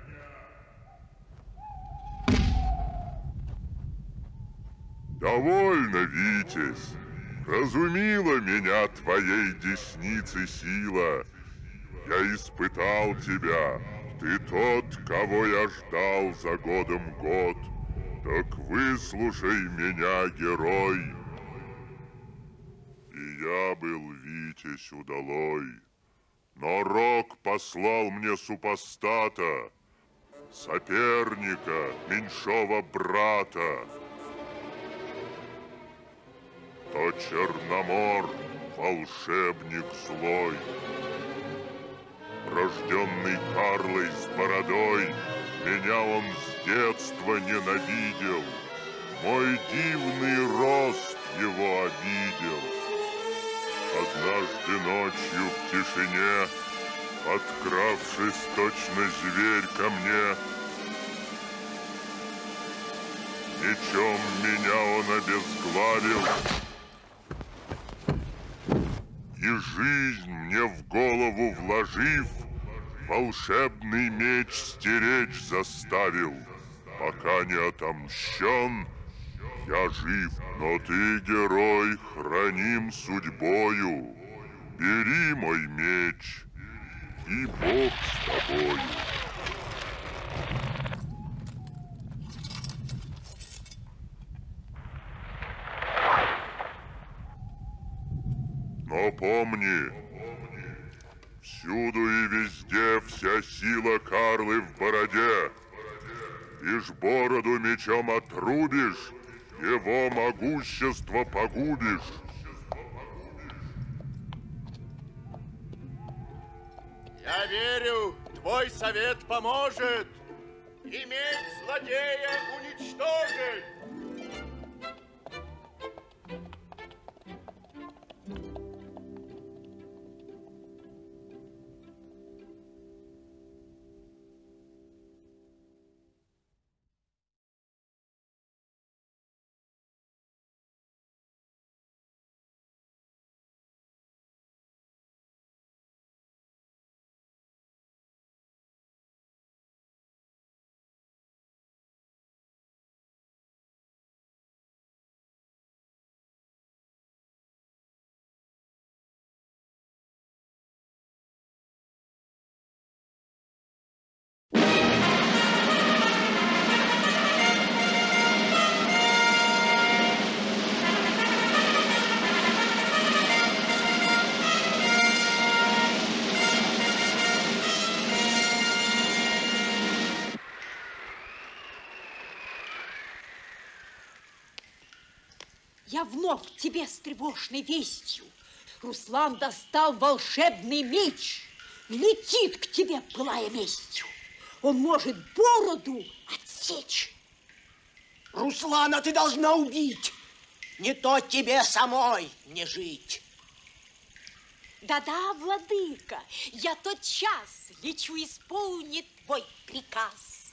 Speaker 4: Довольно, Витязь, разумила меня твоей десницы сила. Я испытал тебя, ты тот, кого я ждал за годом год. Так выслушай меня, герой. И я был Витязь удалой, но Рок послал мне супостата, соперника, меньшого брата. То Черномор, волшебник злой, рожденный Карлой с бородой, меня он с детства ненавидел. Мой дивный рост его обидел. Однажды ночью в тишине, подкравшись точно зверь ко мне, мечом меня он обезглавил, и жизнь мне в голову вложив, волшебный меч стеречь заставил. Пока не отомщен, я жив, но ты, герой, храним судьбою. Бери мой меч, и Бог с тобою. Но помни, всюду и везде вся сила Карлы в бороде. Лишь бороду мечом отрубишь, его могущество погубишь.
Speaker 9: Я верю, твой совет поможет. И меч злодея уничтожит.
Speaker 21: Я вновь тебе с тревожной вестью. Руслан достал волшебный меч и летит к тебе, пылая местью. Он может бороду отсечь.
Speaker 15: Руслана ты должна убить. Не то тебе самой не жить.
Speaker 21: Да-да, владыка, я тот час лечу исполнить твой приказ.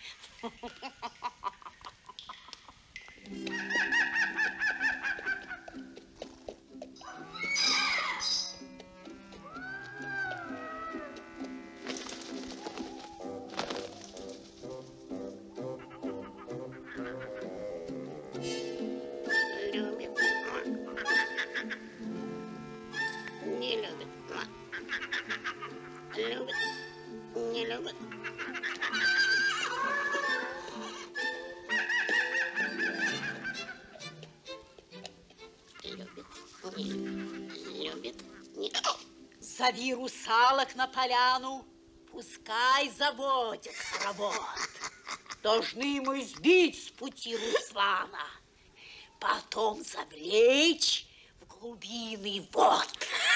Speaker 12: Не любит. Любит. Не любит. Любит. Не любит. Не...
Speaker 21: Зови русалок на поляну, пускай заводят хоровод. Должны мы сбить с пути Руслана, потом завлечь в глубины вод.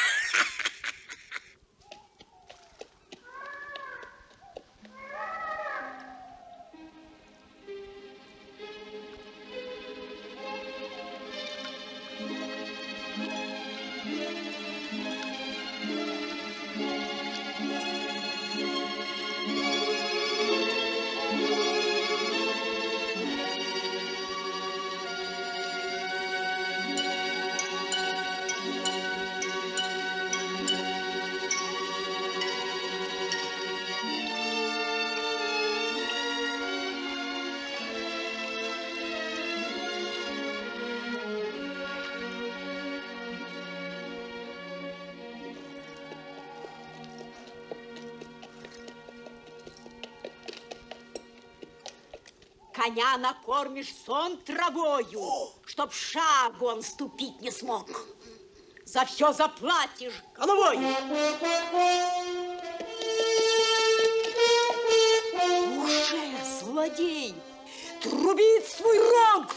Speaker 21: Коня накормишь сон травою, чтоб шагу он ступить не смог. За все заплатишь головой. Уже злодей трубит свой рог.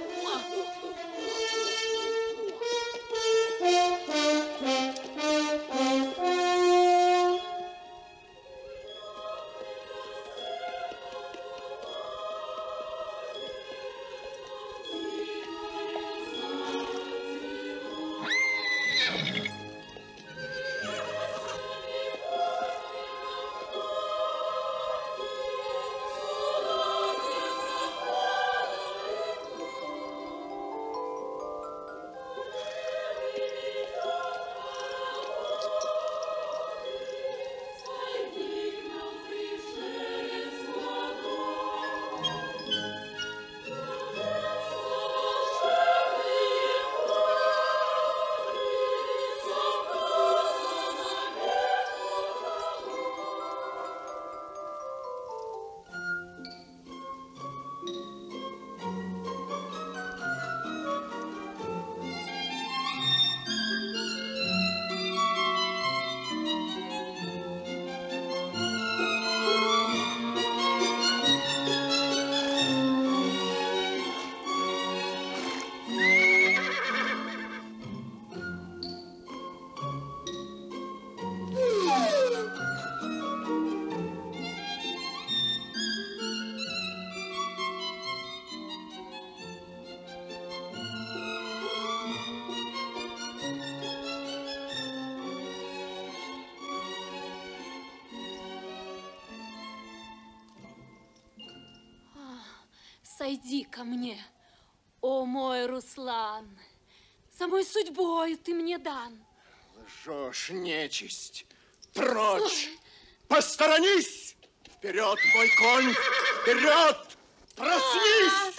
Speaker 8: Сойди ко мне, о мой Руслан, самой судьбою ты мне дан.
Speaker 9: Лжешь, нечисть, прочь, посторонись! Вперед, мой конь, вперед! Проснись!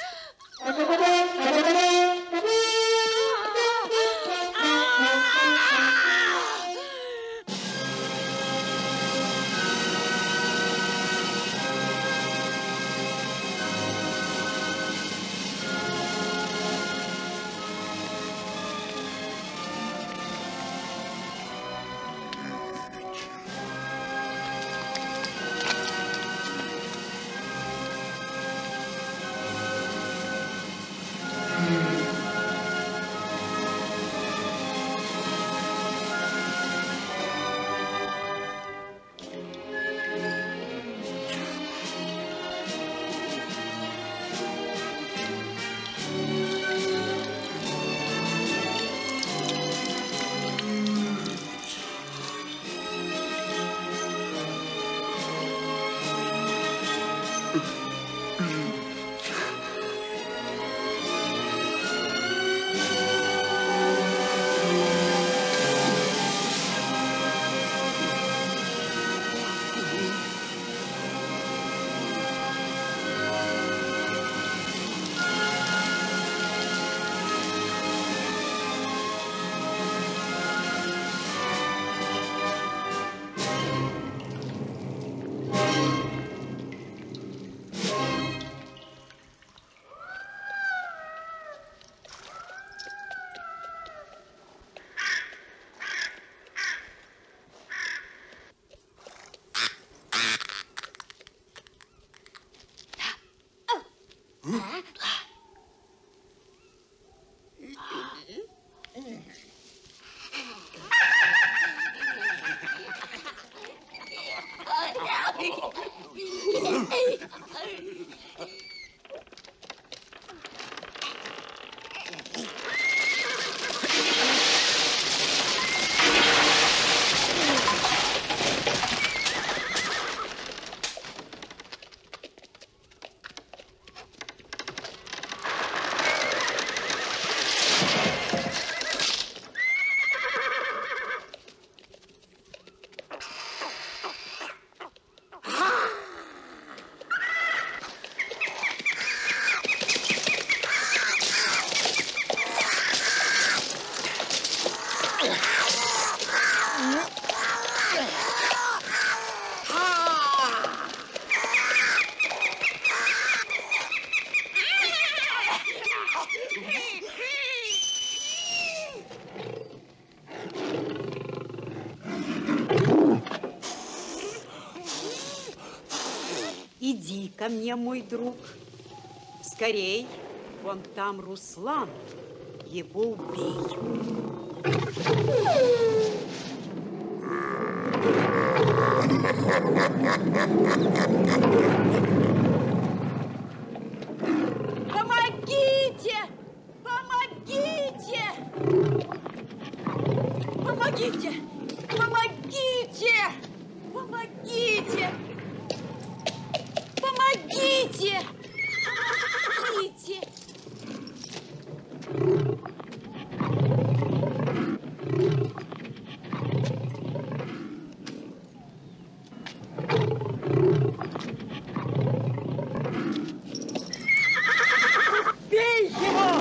Speaker 21: ко мне, мой друг. Скорей, вон там Руслан. Его убей. Помогите! Помогите! Помогите! Помогите! Помогите! Помогите! Помогите!
Speaker 19: Бей его!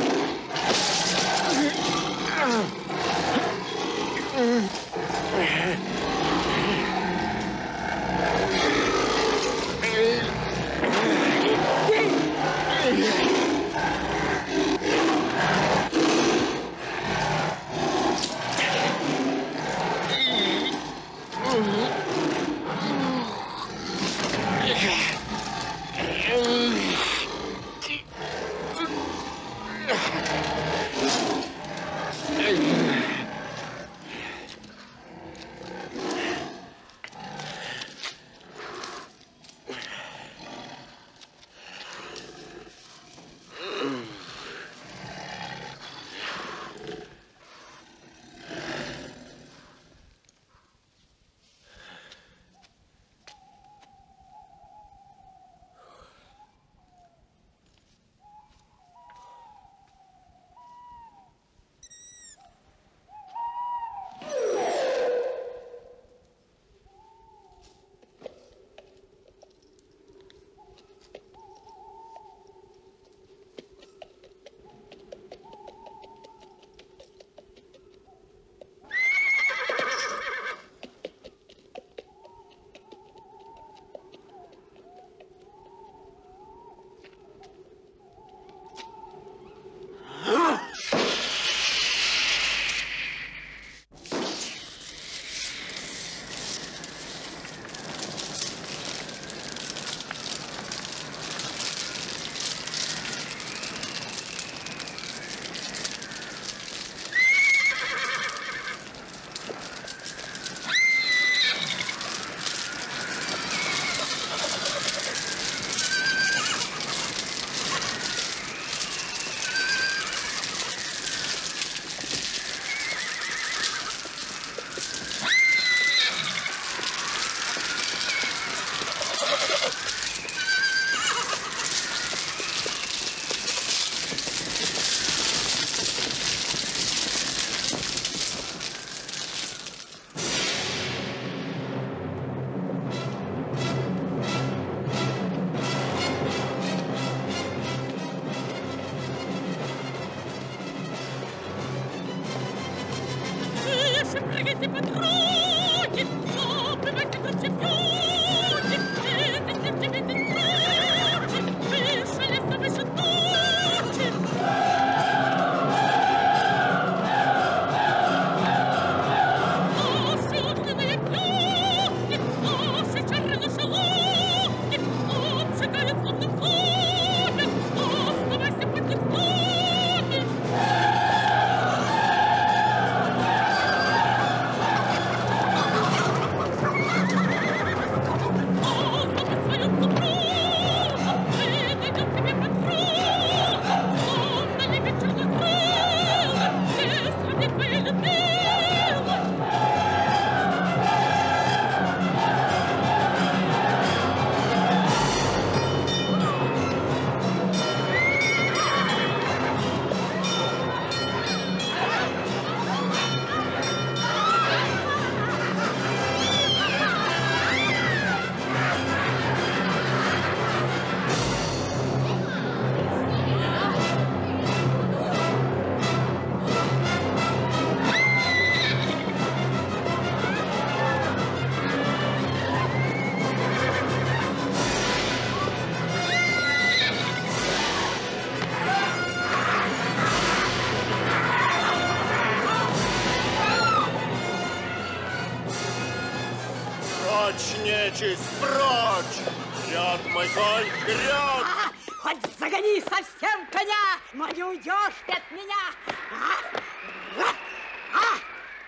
Speaker 9: Прочь, нечисть, прочь!
Speaker 2: Вперед, мой конь, вперед!
Speaker 21: А, хоть загони совсем коня, но не уйдешь ты от меня. А, а, а.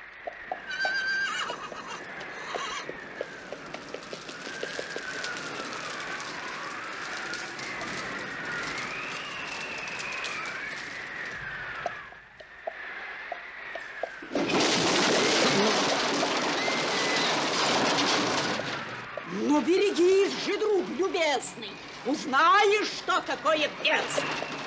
Speaker 21: Ну, берегись же, друг любезный, узнаешь, что такое бездна.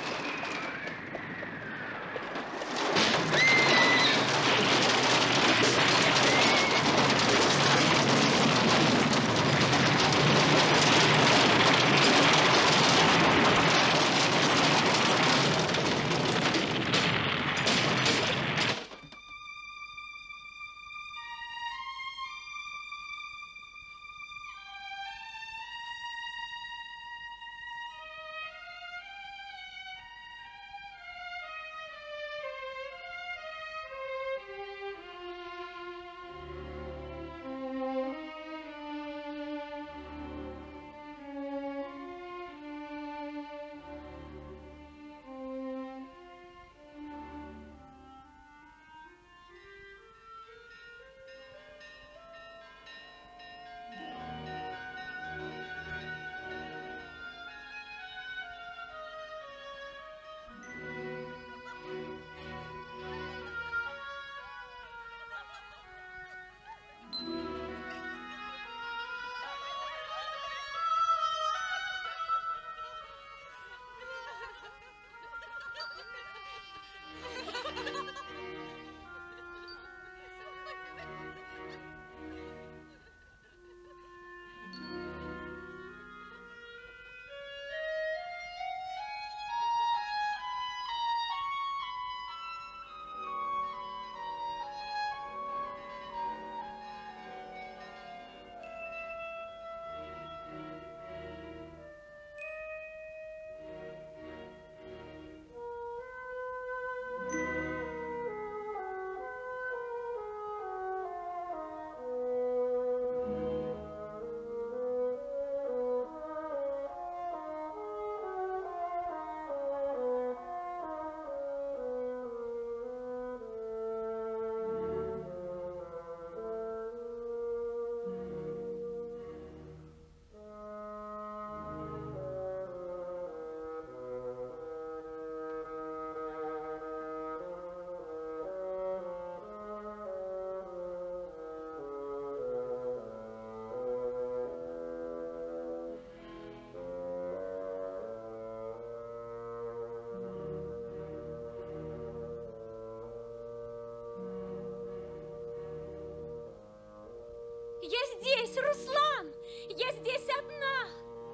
Speaker 8: Я здесь, Руслан! Я здесь одна!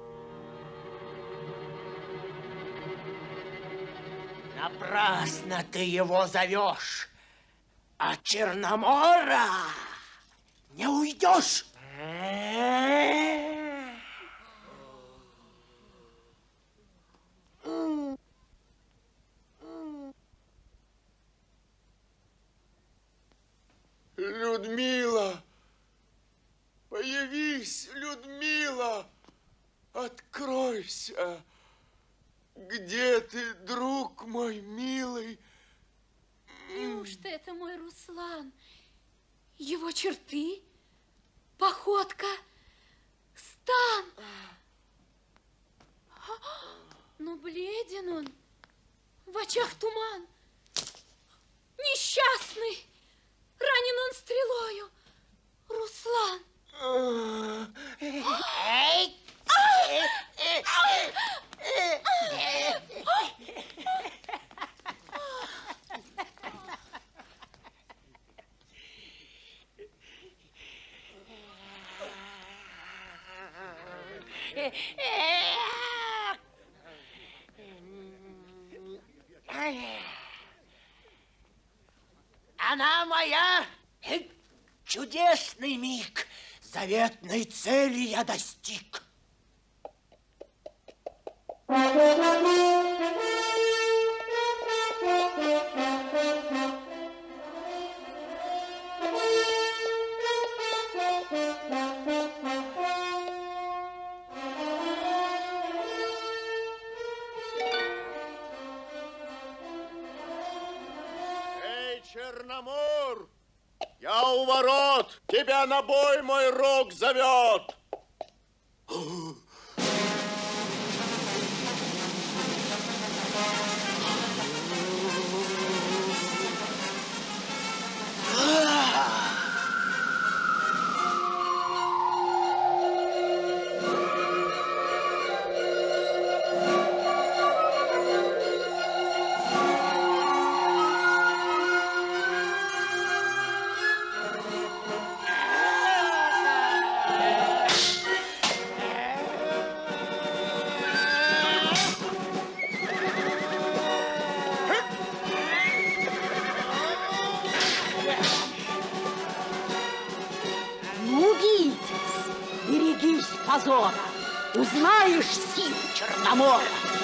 Speaker 2: Напрасно ты его зовешь. От Черномора не уйдешь.
Speaker 10: Людмила! Появись, Людмила! Откройся! Где ты, друг мой милый?
Speaker 8: Неужто это мой Руслан? Его черты, походка, стан. Но бледен он, в очах туман. Несчастный, ранен он стрелою. Руслан.
Speaker 2: Она моя. Чудесный миг. Заветной цели я достиг.
Speaker 9: Черномор, я у ворот, тебя на бой мой рог зовет.
Speaker 21: Ну, Витязь, берегись позора, узнаешь силу Черномора.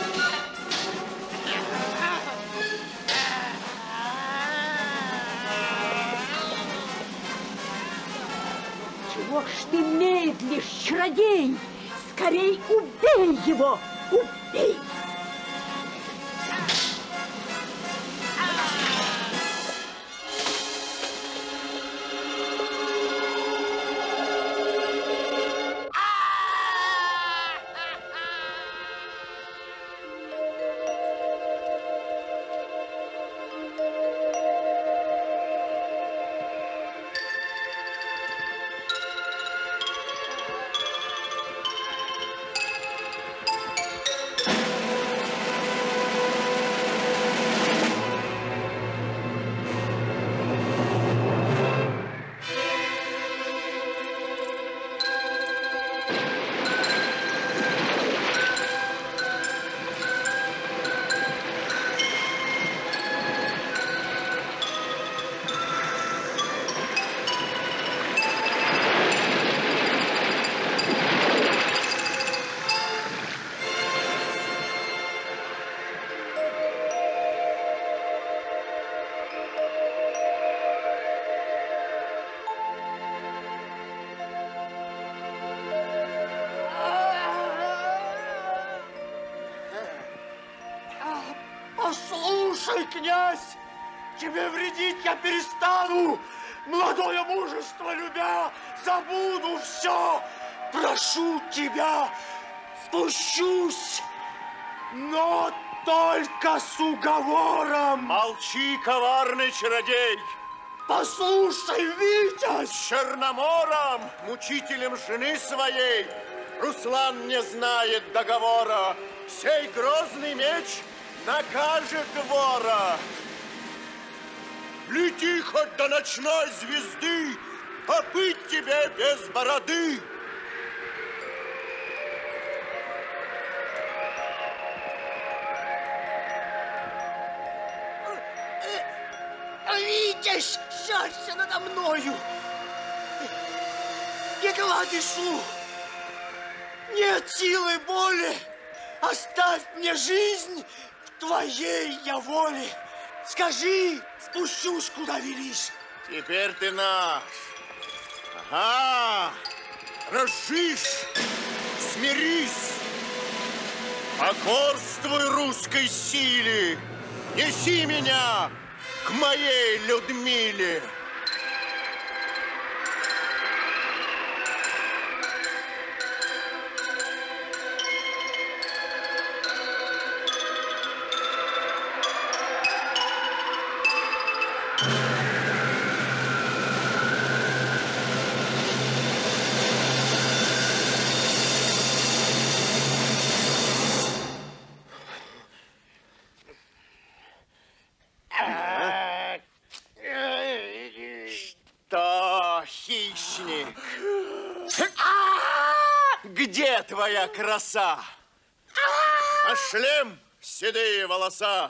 Speaker 21: Чего ж ты медлишь, чародей? Скорей убей его, убей!
Speaker 2: Послушай, князь, тебе вредить я перестану. Молодое мужество любя, забуду все. Прошу тебя, спущусь, но только с уговором.
Speaker 9: Молчи, коварный чародей.
Speaker 2: Послушай, Витязь!
Speaker 9: С Черномором, мучителем жены своей, Руслан не знает договора. Сей грозный меч накажет вора. Лети хоть до ночной звезды, побыть тебе без бороды.
Speaker 2: Витязь, счастье надо мною. Едва дышу. Нет силы боли. Оставь мне жизнь, в твоей я воле. Скажи, спущусь, куда велишь.
Speaker 9: Теперь ты наш. Ага, разжишь, смирись. Покорствуй русской силе. Неси меня к моей Людмиле. Что, хищник? Где твоя краса? А шлем, седые волоса?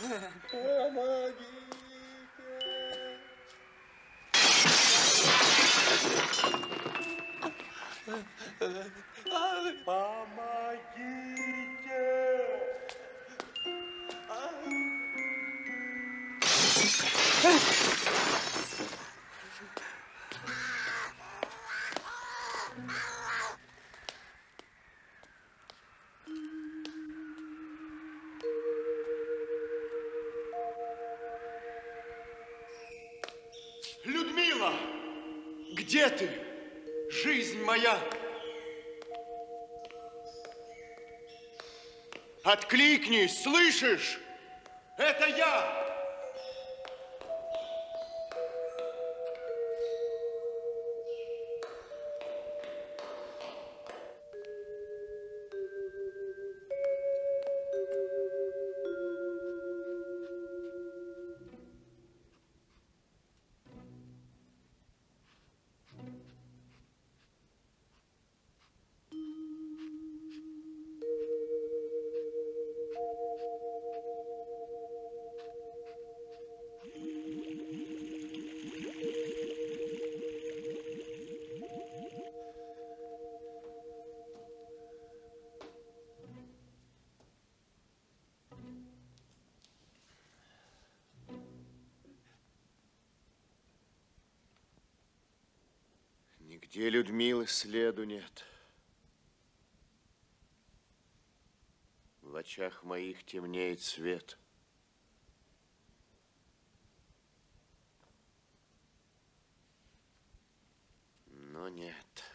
Speaker 2: Людмила, где ты, жизнь моя? Откликнись, слышишь? Это я!
Speaker 9: Нигде Людмилы следу нет. В очах моих темнеет свет. Но нет.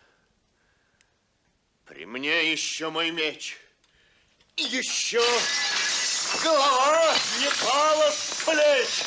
Speaker 9: При мне еще мой меч. И еще голова не пала с плеч.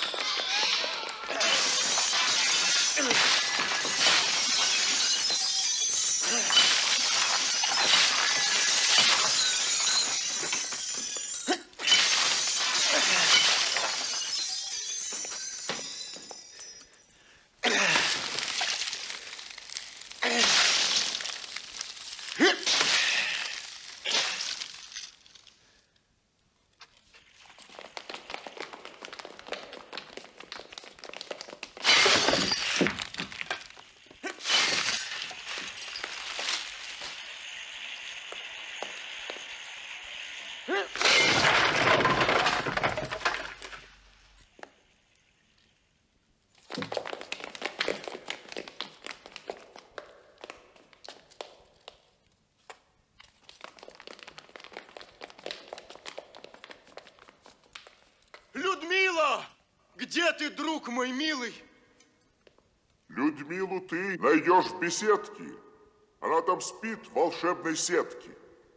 Speaker 2: Людмила! Где ты, друг мой милый?
Speaker 4: Людмилу ты найдешь в беседке. Она там спит в волшебной сетке.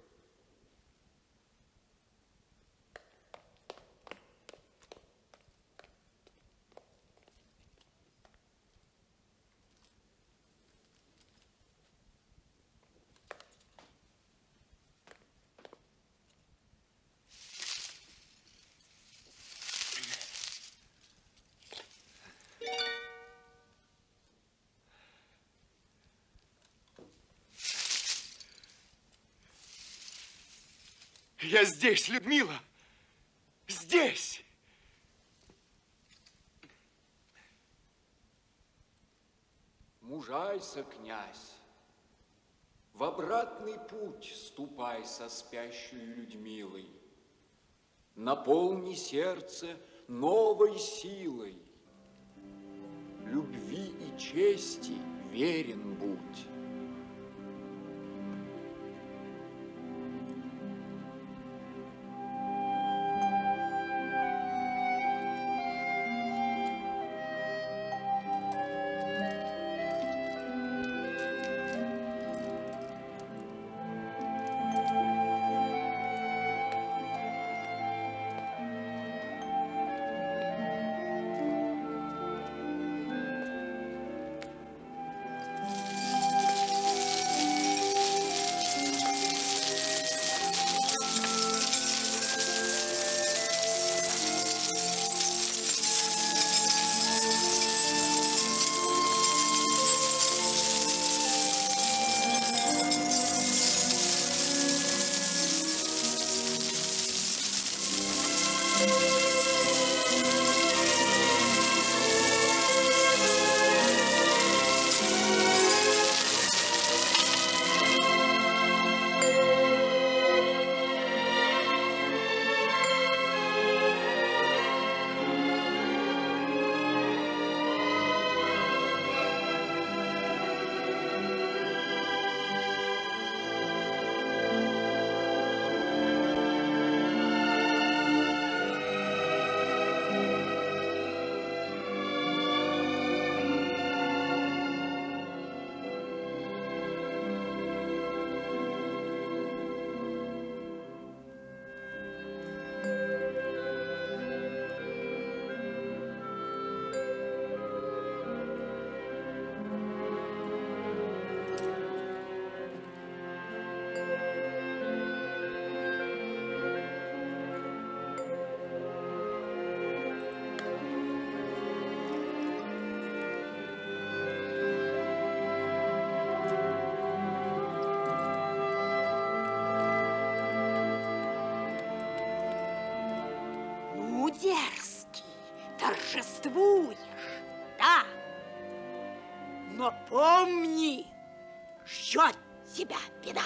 Speaker 2: Я здесь, Людмила, здесь.
Speaker 7: Мужайся, князь, в обратный путь ступай со спящей Людмилой. Наполни сердце новой силой. Любви и чести верен будь.
Speaker 21: торжествуешь, да. Но помни, ждет тебя беда.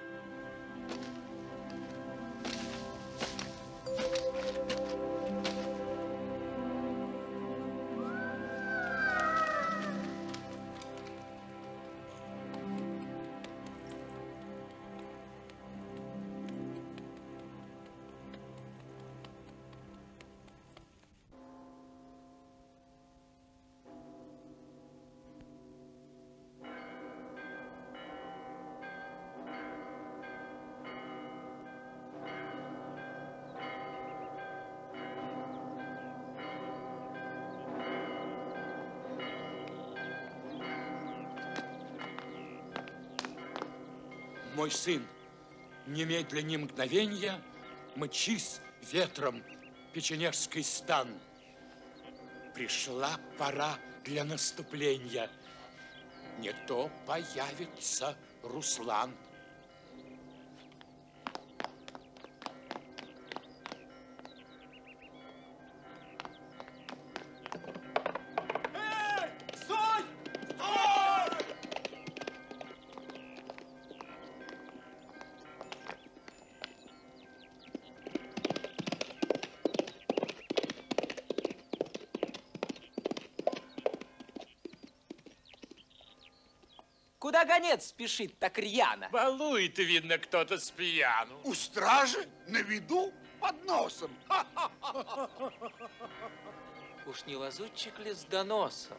Speaker 7: Мой сын, немедленно мгновенья мчись ветром печенежский стан. Пришла пора для наступления. Не то появится Руслан.
Speaker 15: Куда гонец спешит так рьяно?
Speaker 7: Балует, видно, кто-то с пьяну.
Speaker 2: У стражи на виду под носом.
Speaker 15: Уж не лазутчик ли с доносом?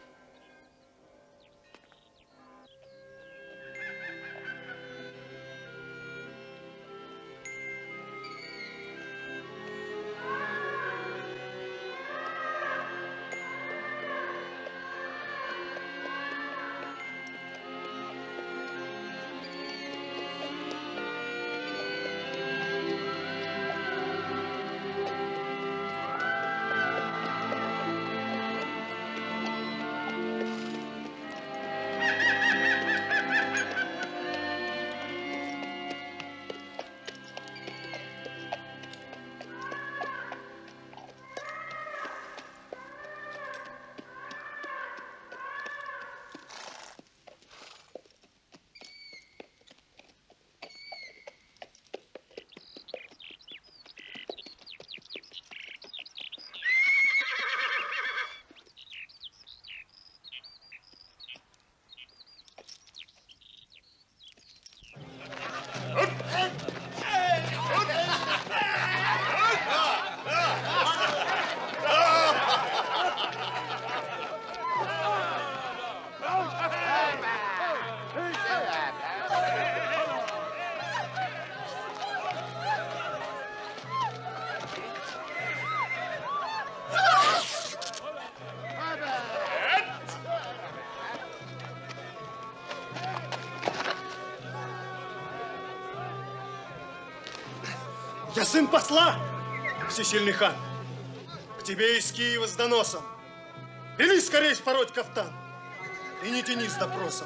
Speaker 5: Я сын посла, всесильный хан. К тебе из Киева с доносом. Вели скорее спороть кафтан и не тяни с допросом.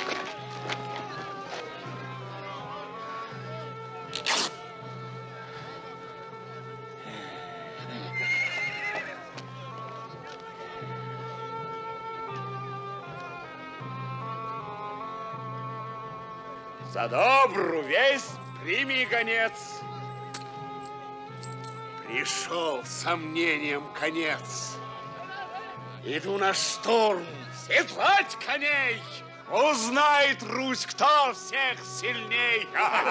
Speaker 2: За добрую весть прими, гонец. Пришел сомнением конец. Иду на штурм, седлать коней. Узнает Русь, кто всех сильней.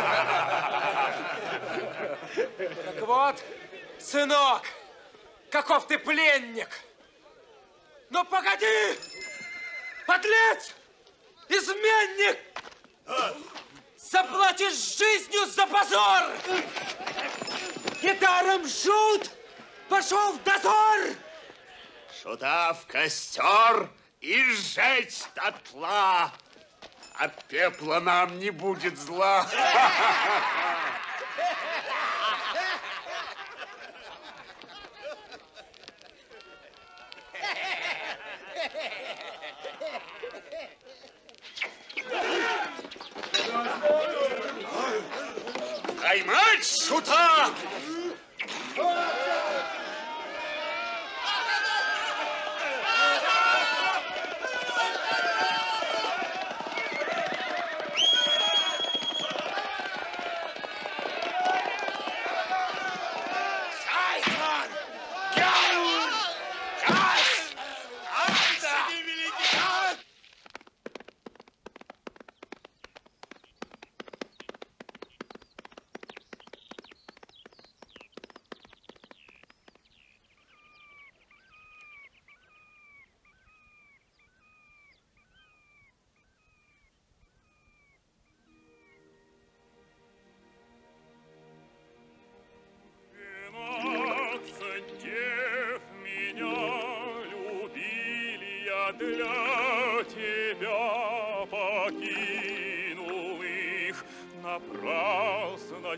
Speaker 15: Так вот, сынок, каков ты пленник. Ну погоди, подлец, изменник. Заплатишь жизнью за позор! И даром шут пошел в дозор!
Speaker 2: Шута в костер и сжечь дотла. От пепла нам не будет зла. Поймать шута!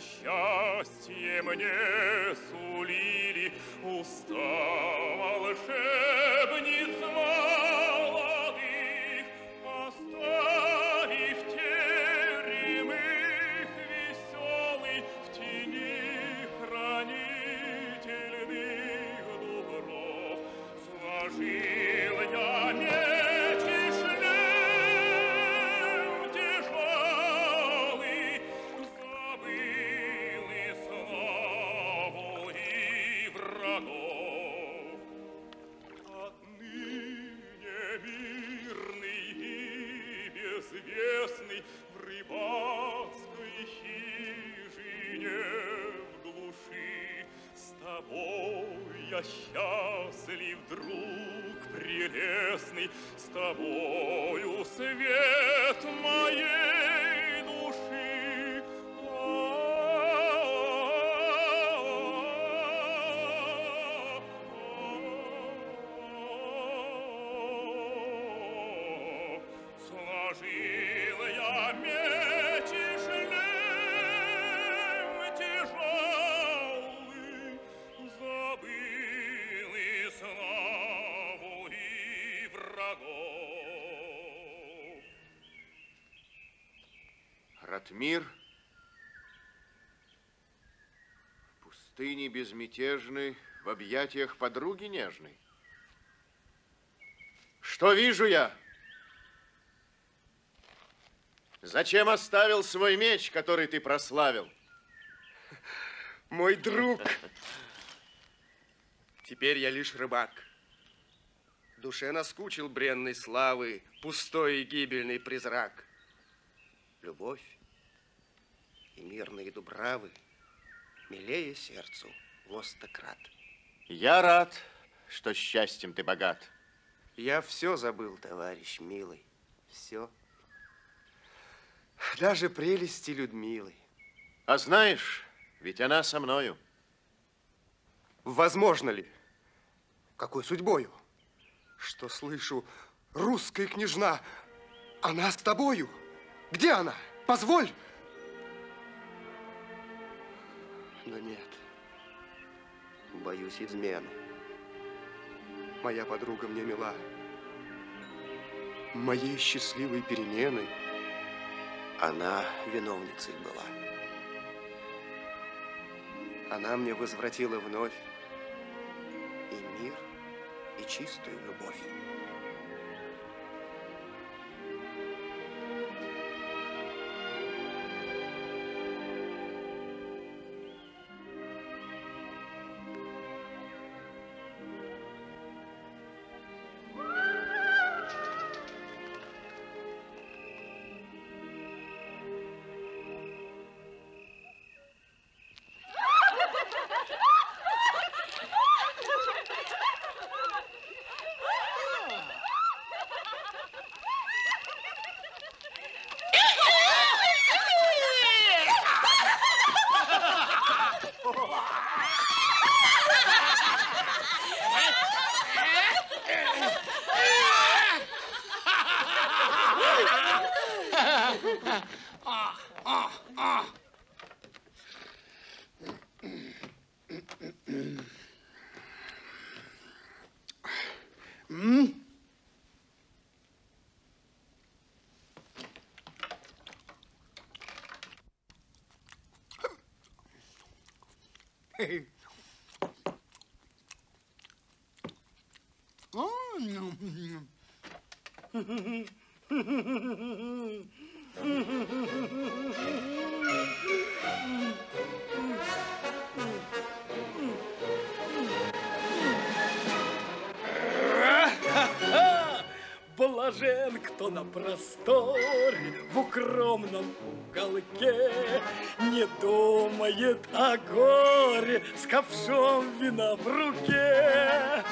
Speaker 16: счастье мне сулили уста волшебниц молодых, оставив терем их веселый в тени хранительных дубров. Сложил я меч и шлем тяжелый, забыл и славу, и врагов. Отныне мирный и безвестный в рыбацкой хижине в глуши с тобой я счастлив, друг прелестный, с тобою свет моей души. Сложил я меч и шлем тяжелый, забыл и славу, и врагов.
Speaker 9: Ратмир в пустыне безмятежной, в объятиях подруги нежной. Что вижу я? Зачем оставил свой меч, который ты прославил?
Speaker 11: Мой друг, теперь я лишь рыбак. Душе наскучил бренной славы пустой и гибельный призрак. Любовь и мирные дубравы милее сердцу во сто крат.
Speaker 9: Я рад, что счастьем ты богат.
Speaker 11: Я все забыл, товарищ милый, все. Даже прелести Людмилы.
Speaker 9: А знаешь, ведь она со мною.
Speaker 11: Возможно ли? Какой судьбою? Что слышу, русская княжна, она с тобою. Где она? Позволь. Но нет, боюсь измены. Моя подруга мне мила. Моей счастливой перемены она виновницей была. Она мне возвратила вновь и мир, и чистую любовь.
Speaker 5: Блажен, кто на просторе, в укромном уголке не думает о горе, с ковшом вина в руке.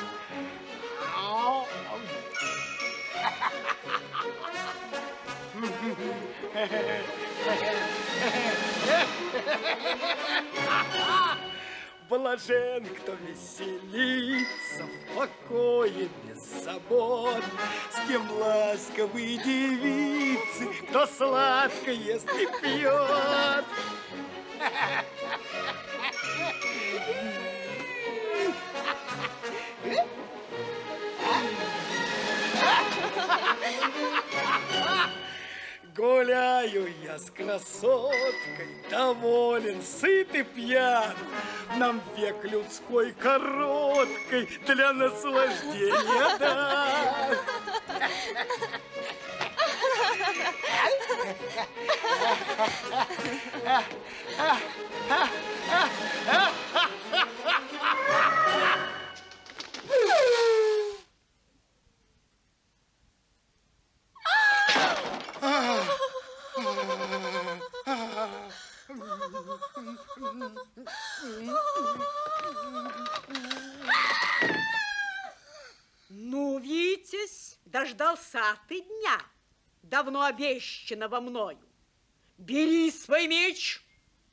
Speaker 5: Блажен, кто веселится в покое без забот, с кем ласковые девицы, кто сладко ест и пьет. Гуляю я с красоткой, доволен, сыт и пьян. Нам век людской короткой для наслаждения дан.
Speaker 21: Ну, Витязь, дождался ты дня, давно обещанного мною. Бери свой меч.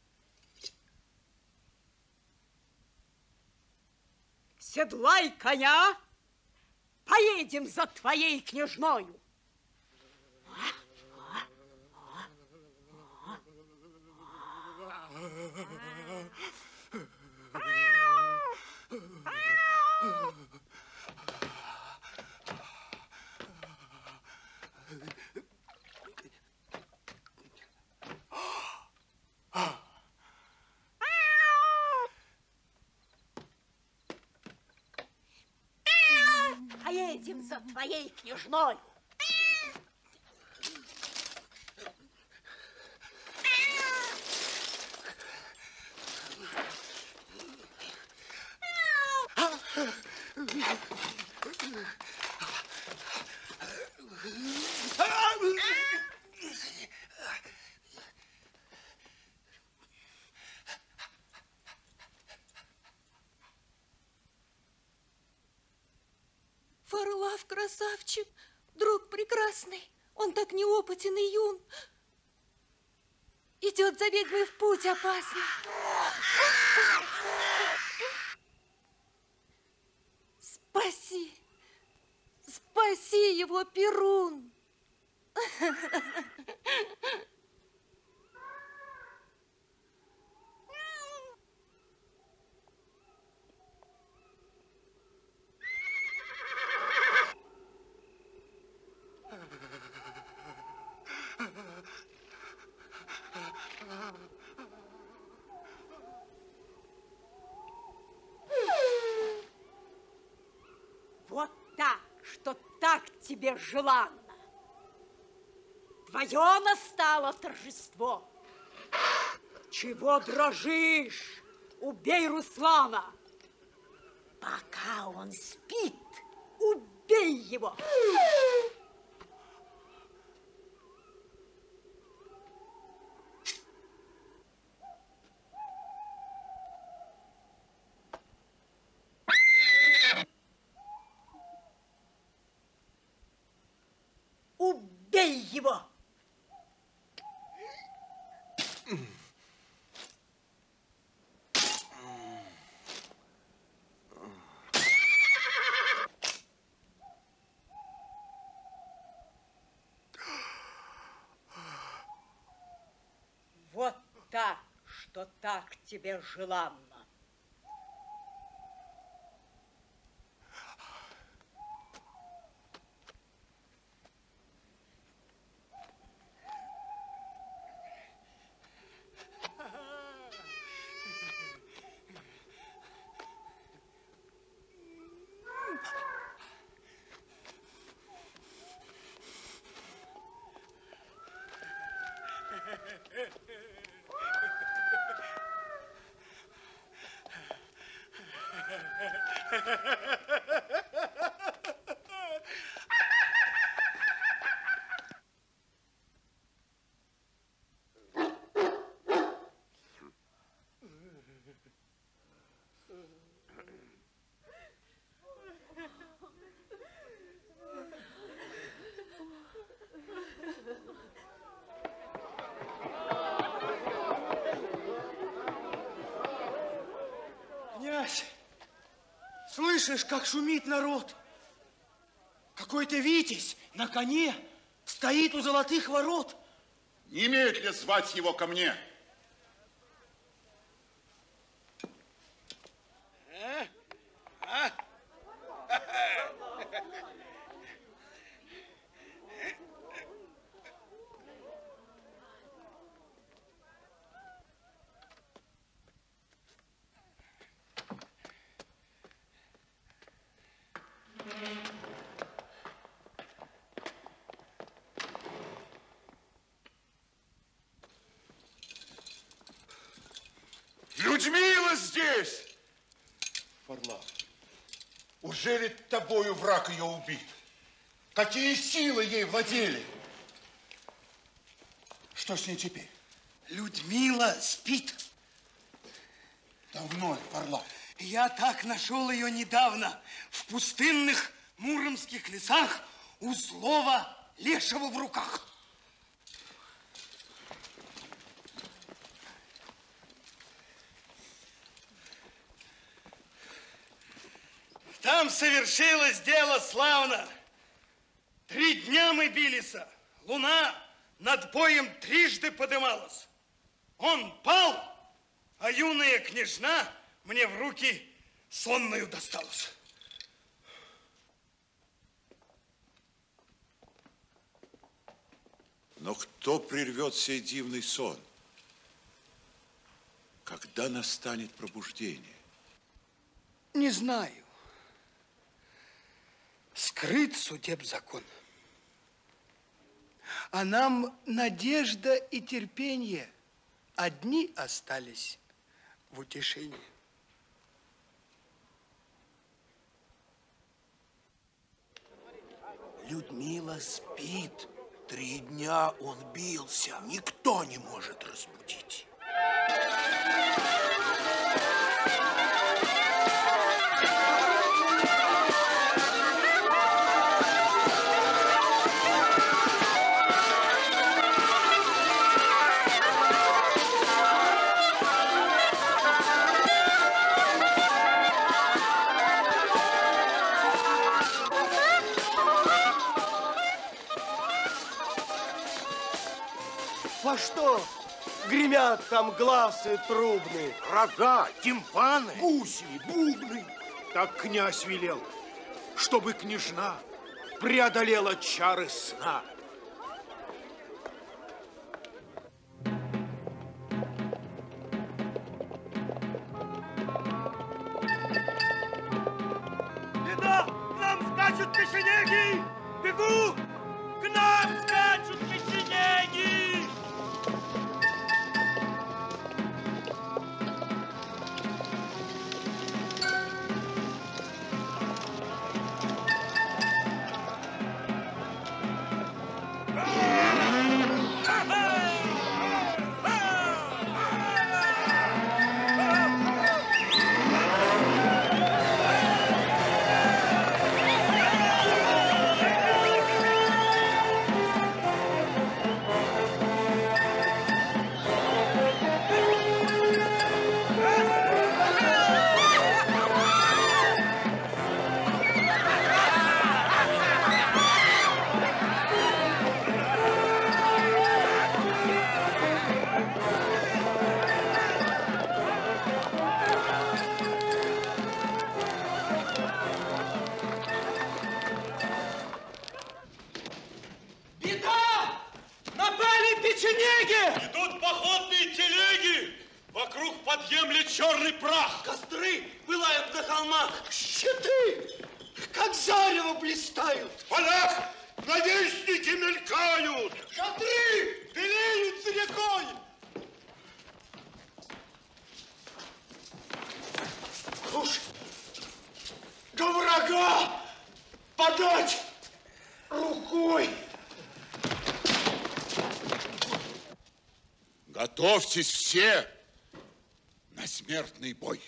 Speaker 21: Седлай коня, поедем за твоей княжною. Поедем за твоей княжною.
Speaker 18: Варлав красавчик, друг прекрасный, он так неопытен и юн. Идет за ведьмой в путь опасный. Спаси, спаси его, Перун.
Speaker 21: Вот так, что так тебе желанно. Твое настало торжество. Чего дрожишь? Убей Руслана. Пока он спит, убей его. Убей его! Вот так, что так тебе желанно.
Speaker 5: Князь, слышишь, как шумит народ? Какой-то витязь на коне стоит у золотых ворот.
Speaker 3: Немедля звать его ко мне. здесь! Варлам, ужели тобою враг ее убит? Какие силы ей владели? Что с ней теперь?
Speaker 5: Людмила спит.
Speaker 3: Давно, Варлам?
Speaker 5: Я так нашел ее недавно в пустынных муромских лесах у злого лешего в руках. Там совершилось дело славно. Три дня мы бились. Луна над боем трижды подымалась. Он пал, а юная княжна мне в руки сонную досталась.
Speaker 3: Но кто прервет сей дивный сон? Когда настанет пробуждение?
Speaker 5: Не знаю. Скрыт судеб закон. А нам надежда и терпение одни остались в утешении.
Speaker 2: Людмила спит. Три дня он бился. Никто не может разбудить. Во что гремят там гласы трубные?
Speaker 17: Рога, тимпаны, гуси, бубны. Так князь велел, чтобы княжна преодолела чары сна.
Speaker 2: Беда! К нам скачут печенеги! Бегу! К нам скачут печенеги!
Speaker 1: Идут походные телеги, вокруг подъемлет черный прах.
Speaker 2: Костры пылают на холмах, щиты, как зарево блистают.
Speaker 1: В полях навесники мелькают.
Speaker 2: Шатры белеют рекой. Уж до врага подать рукой.
Speaker 3: Готовьтесь все на смертный бой.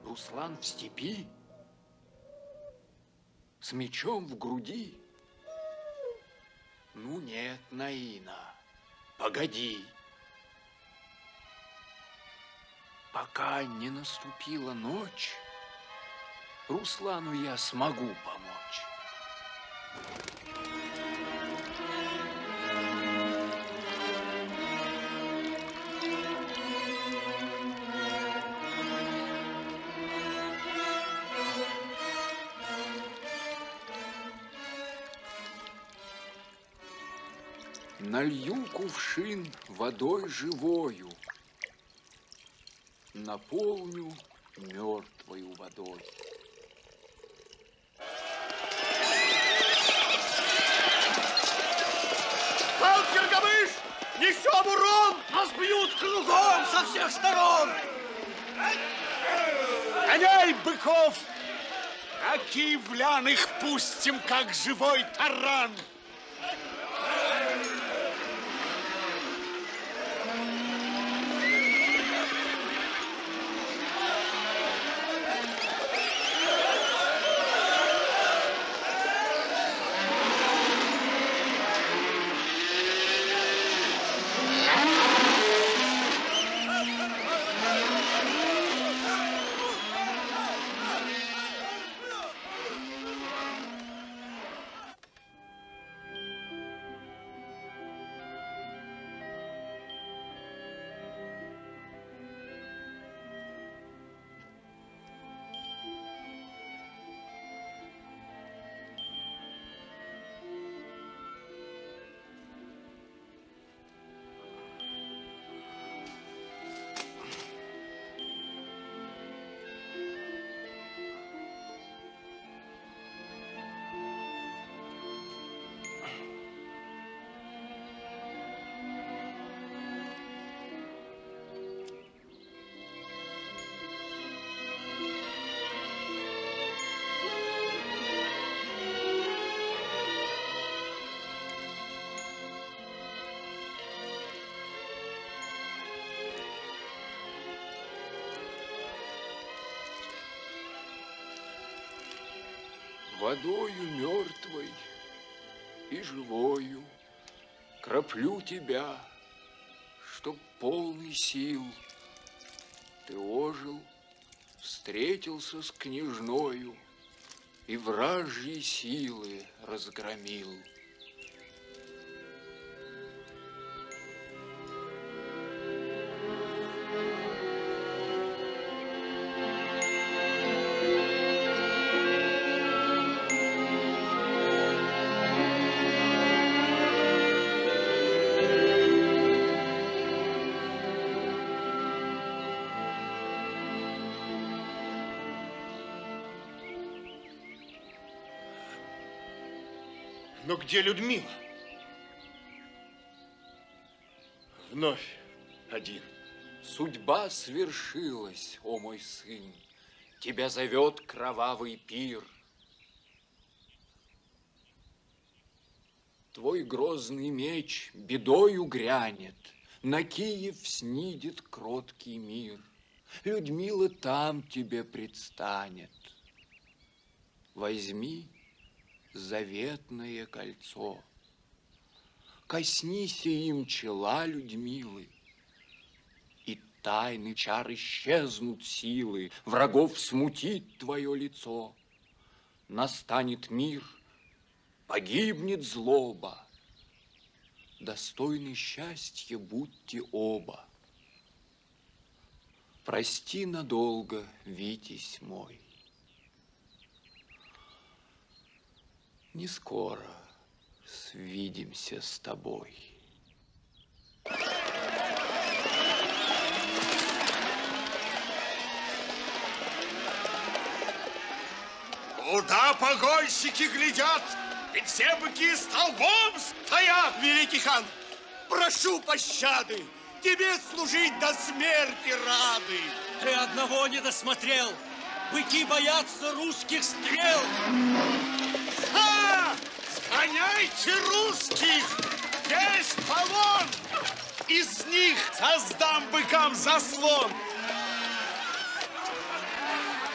Speaker 7: Руслан в степи, с мечом в груди. Ну нет, Наина, погоди. Пока не наступила ночь, Руслану я смогу помочь. Налью кувшин водой живою, наполню мертвою водой.
Speaker 5: Сталкер Гамыш! Несем урон! Нас бьют кругом со всех сторон!
Speaker 17: Гоняй быков! А киевлян их пустим, как живой таран!
Speaker 7: Водою мертвой и живою краплю тебя, чтоб полный сил ты ожил, встретился с княжною и вражьи силы разгромил.
Speaker 17: Но где Людмила?
Speaker 7: Вновь один. Судьба свершилась, о мой сын. Тебя зовет кровавый пир. Твой грозный меч бедою грянет, на Киев снидет кроткий мир. Людмила там тебе предстанет. Возьми заветное кольцо. Коснись им чела Людмилы, и тайны чар исчезнут силы, врагов смутит твое лицо. Настанет мир, погибнет злоба, достойны счастья будьте оба. Прости надолго, Витязь мой. Не скоро свидимся с тобой.
Speaker 17: Куда погонщики глядят? Ведь все быки столбом стоят!
Speaker 5: Великий хан, прошу пощады! Тебе служить до смерти рады!
Speaker 15: Ты одного не досмотрел! Быки боятся русских стрел!
Speaker 17: А! Сгоняйте русских! Есть полон! Из них создам быкам заслон!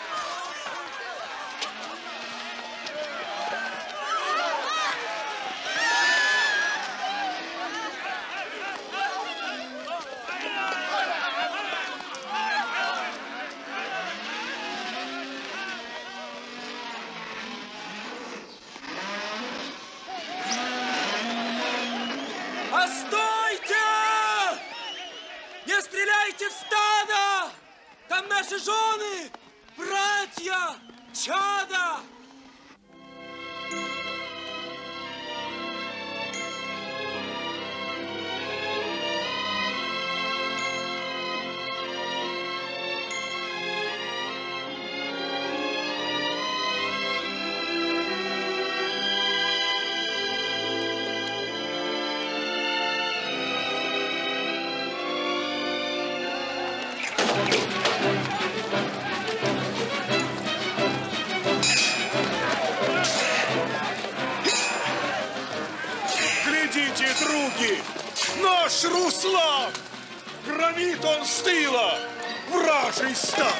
Speaker 6: наши жены, братья, чада!
Speaker 2: Глядите, други, наш Руслан! Громит он с тыла вражий стан!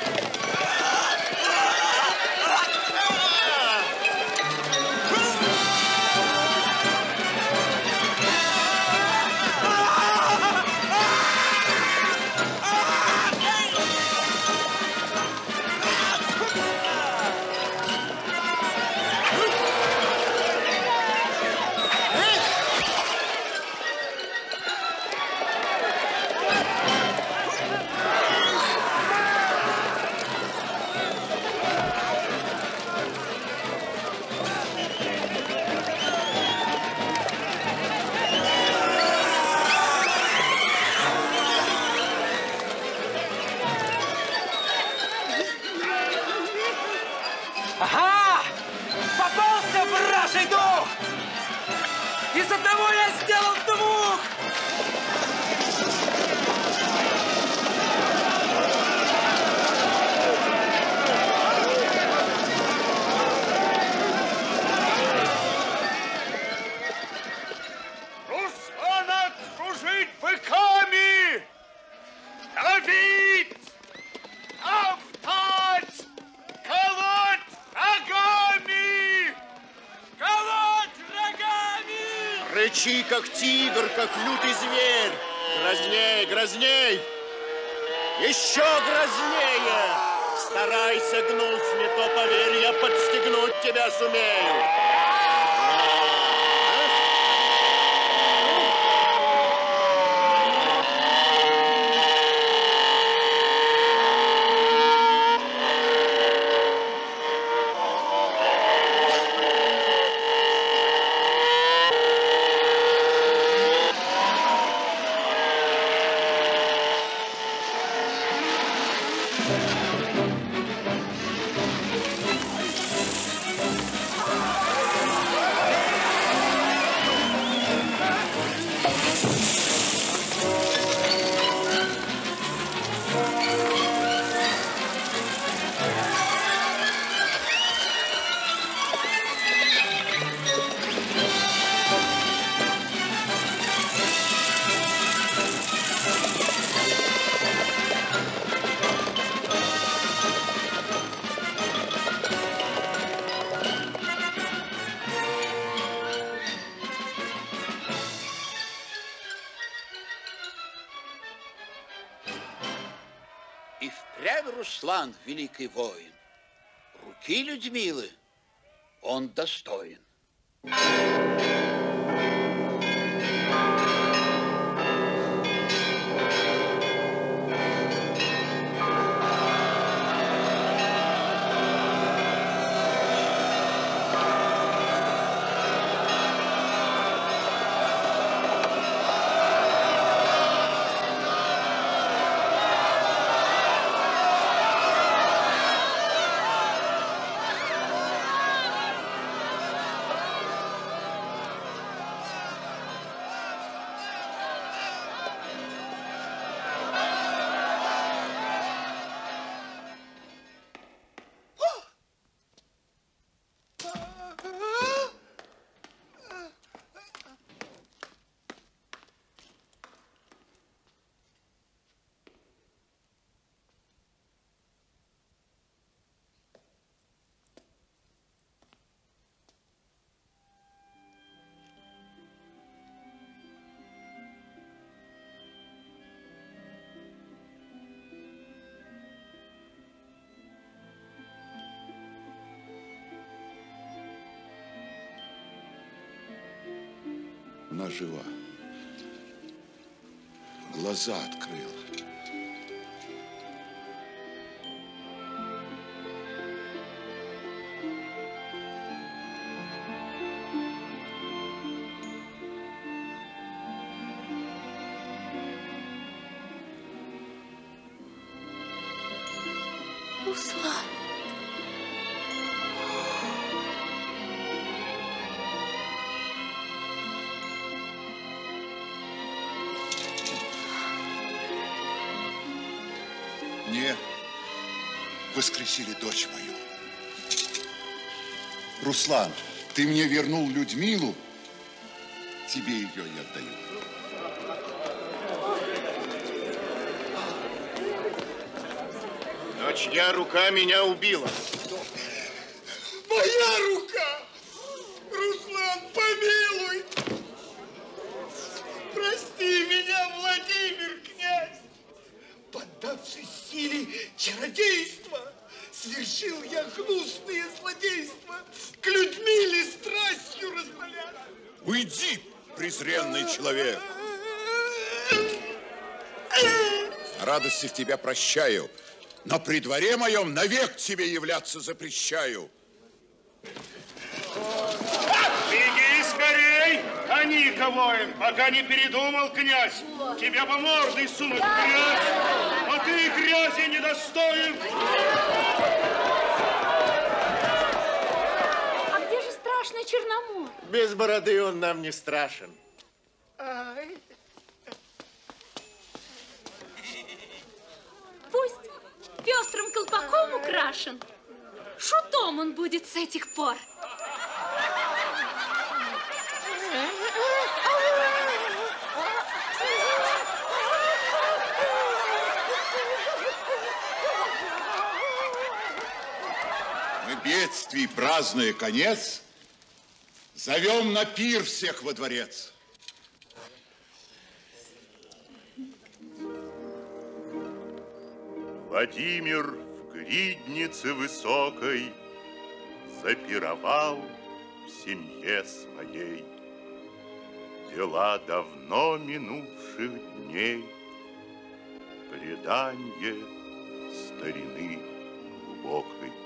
Speaker 6: Ага! Попался вражий дух! Из одного я сделал двух!
Speaker 1: Руслана окружить быками! Давить! Топтать! Колоть рогами! Колоть рогами!
Speaker 9: Рычи, как тигр, как лютый зверь. Грозней, грозней! Еще грознее! Старайся, гнус, не то поверь, я подстегнуть тебя сумею.
Speaker 14: И впрямь Руслан великий воин. Руки Людмилы он достоин.
Speaker 3: Она жива. Глаза открыла.
Speaker 8: Руслан.
Speaker 3: Мне воскресили дочь мою. Руслан, ты мне вернул Людмилу, тебе ее я отдаю.
Speaker 9: Но чья рука меня убила?
Speaker 5: Моя рука! Руслан, помилуй! Прости меня, Владимир, князь! Поддавшись силе чародейства, совершил я гнусные злодейства, к Людмиле страстью распалясь.
Speaker 3: Уйди, презренный человек! Радости в тебя прощаю, но при дворе моем навек тебе являться запрещаю.
Speaker 5: Беги скорей, Аника, воин, пока не передумал, князь. Тебя по мордой сунуть в грязь, а ты грязи недостоин.
Speaker 8: А где же страшный Черномор?
Speaker 9: Без бороды он нам не страшен.
Speaker 8: Пусть пестрым колпаком украшен. Шутом он будет с этих пор.
Speaker 3: Мы бедствий празднуя конец, зовем на пир всех во дворец.
Speaker 4: Владимир в гриднице высокой запировал в семье своей дела давно минувших дней, преданье старины глубокой.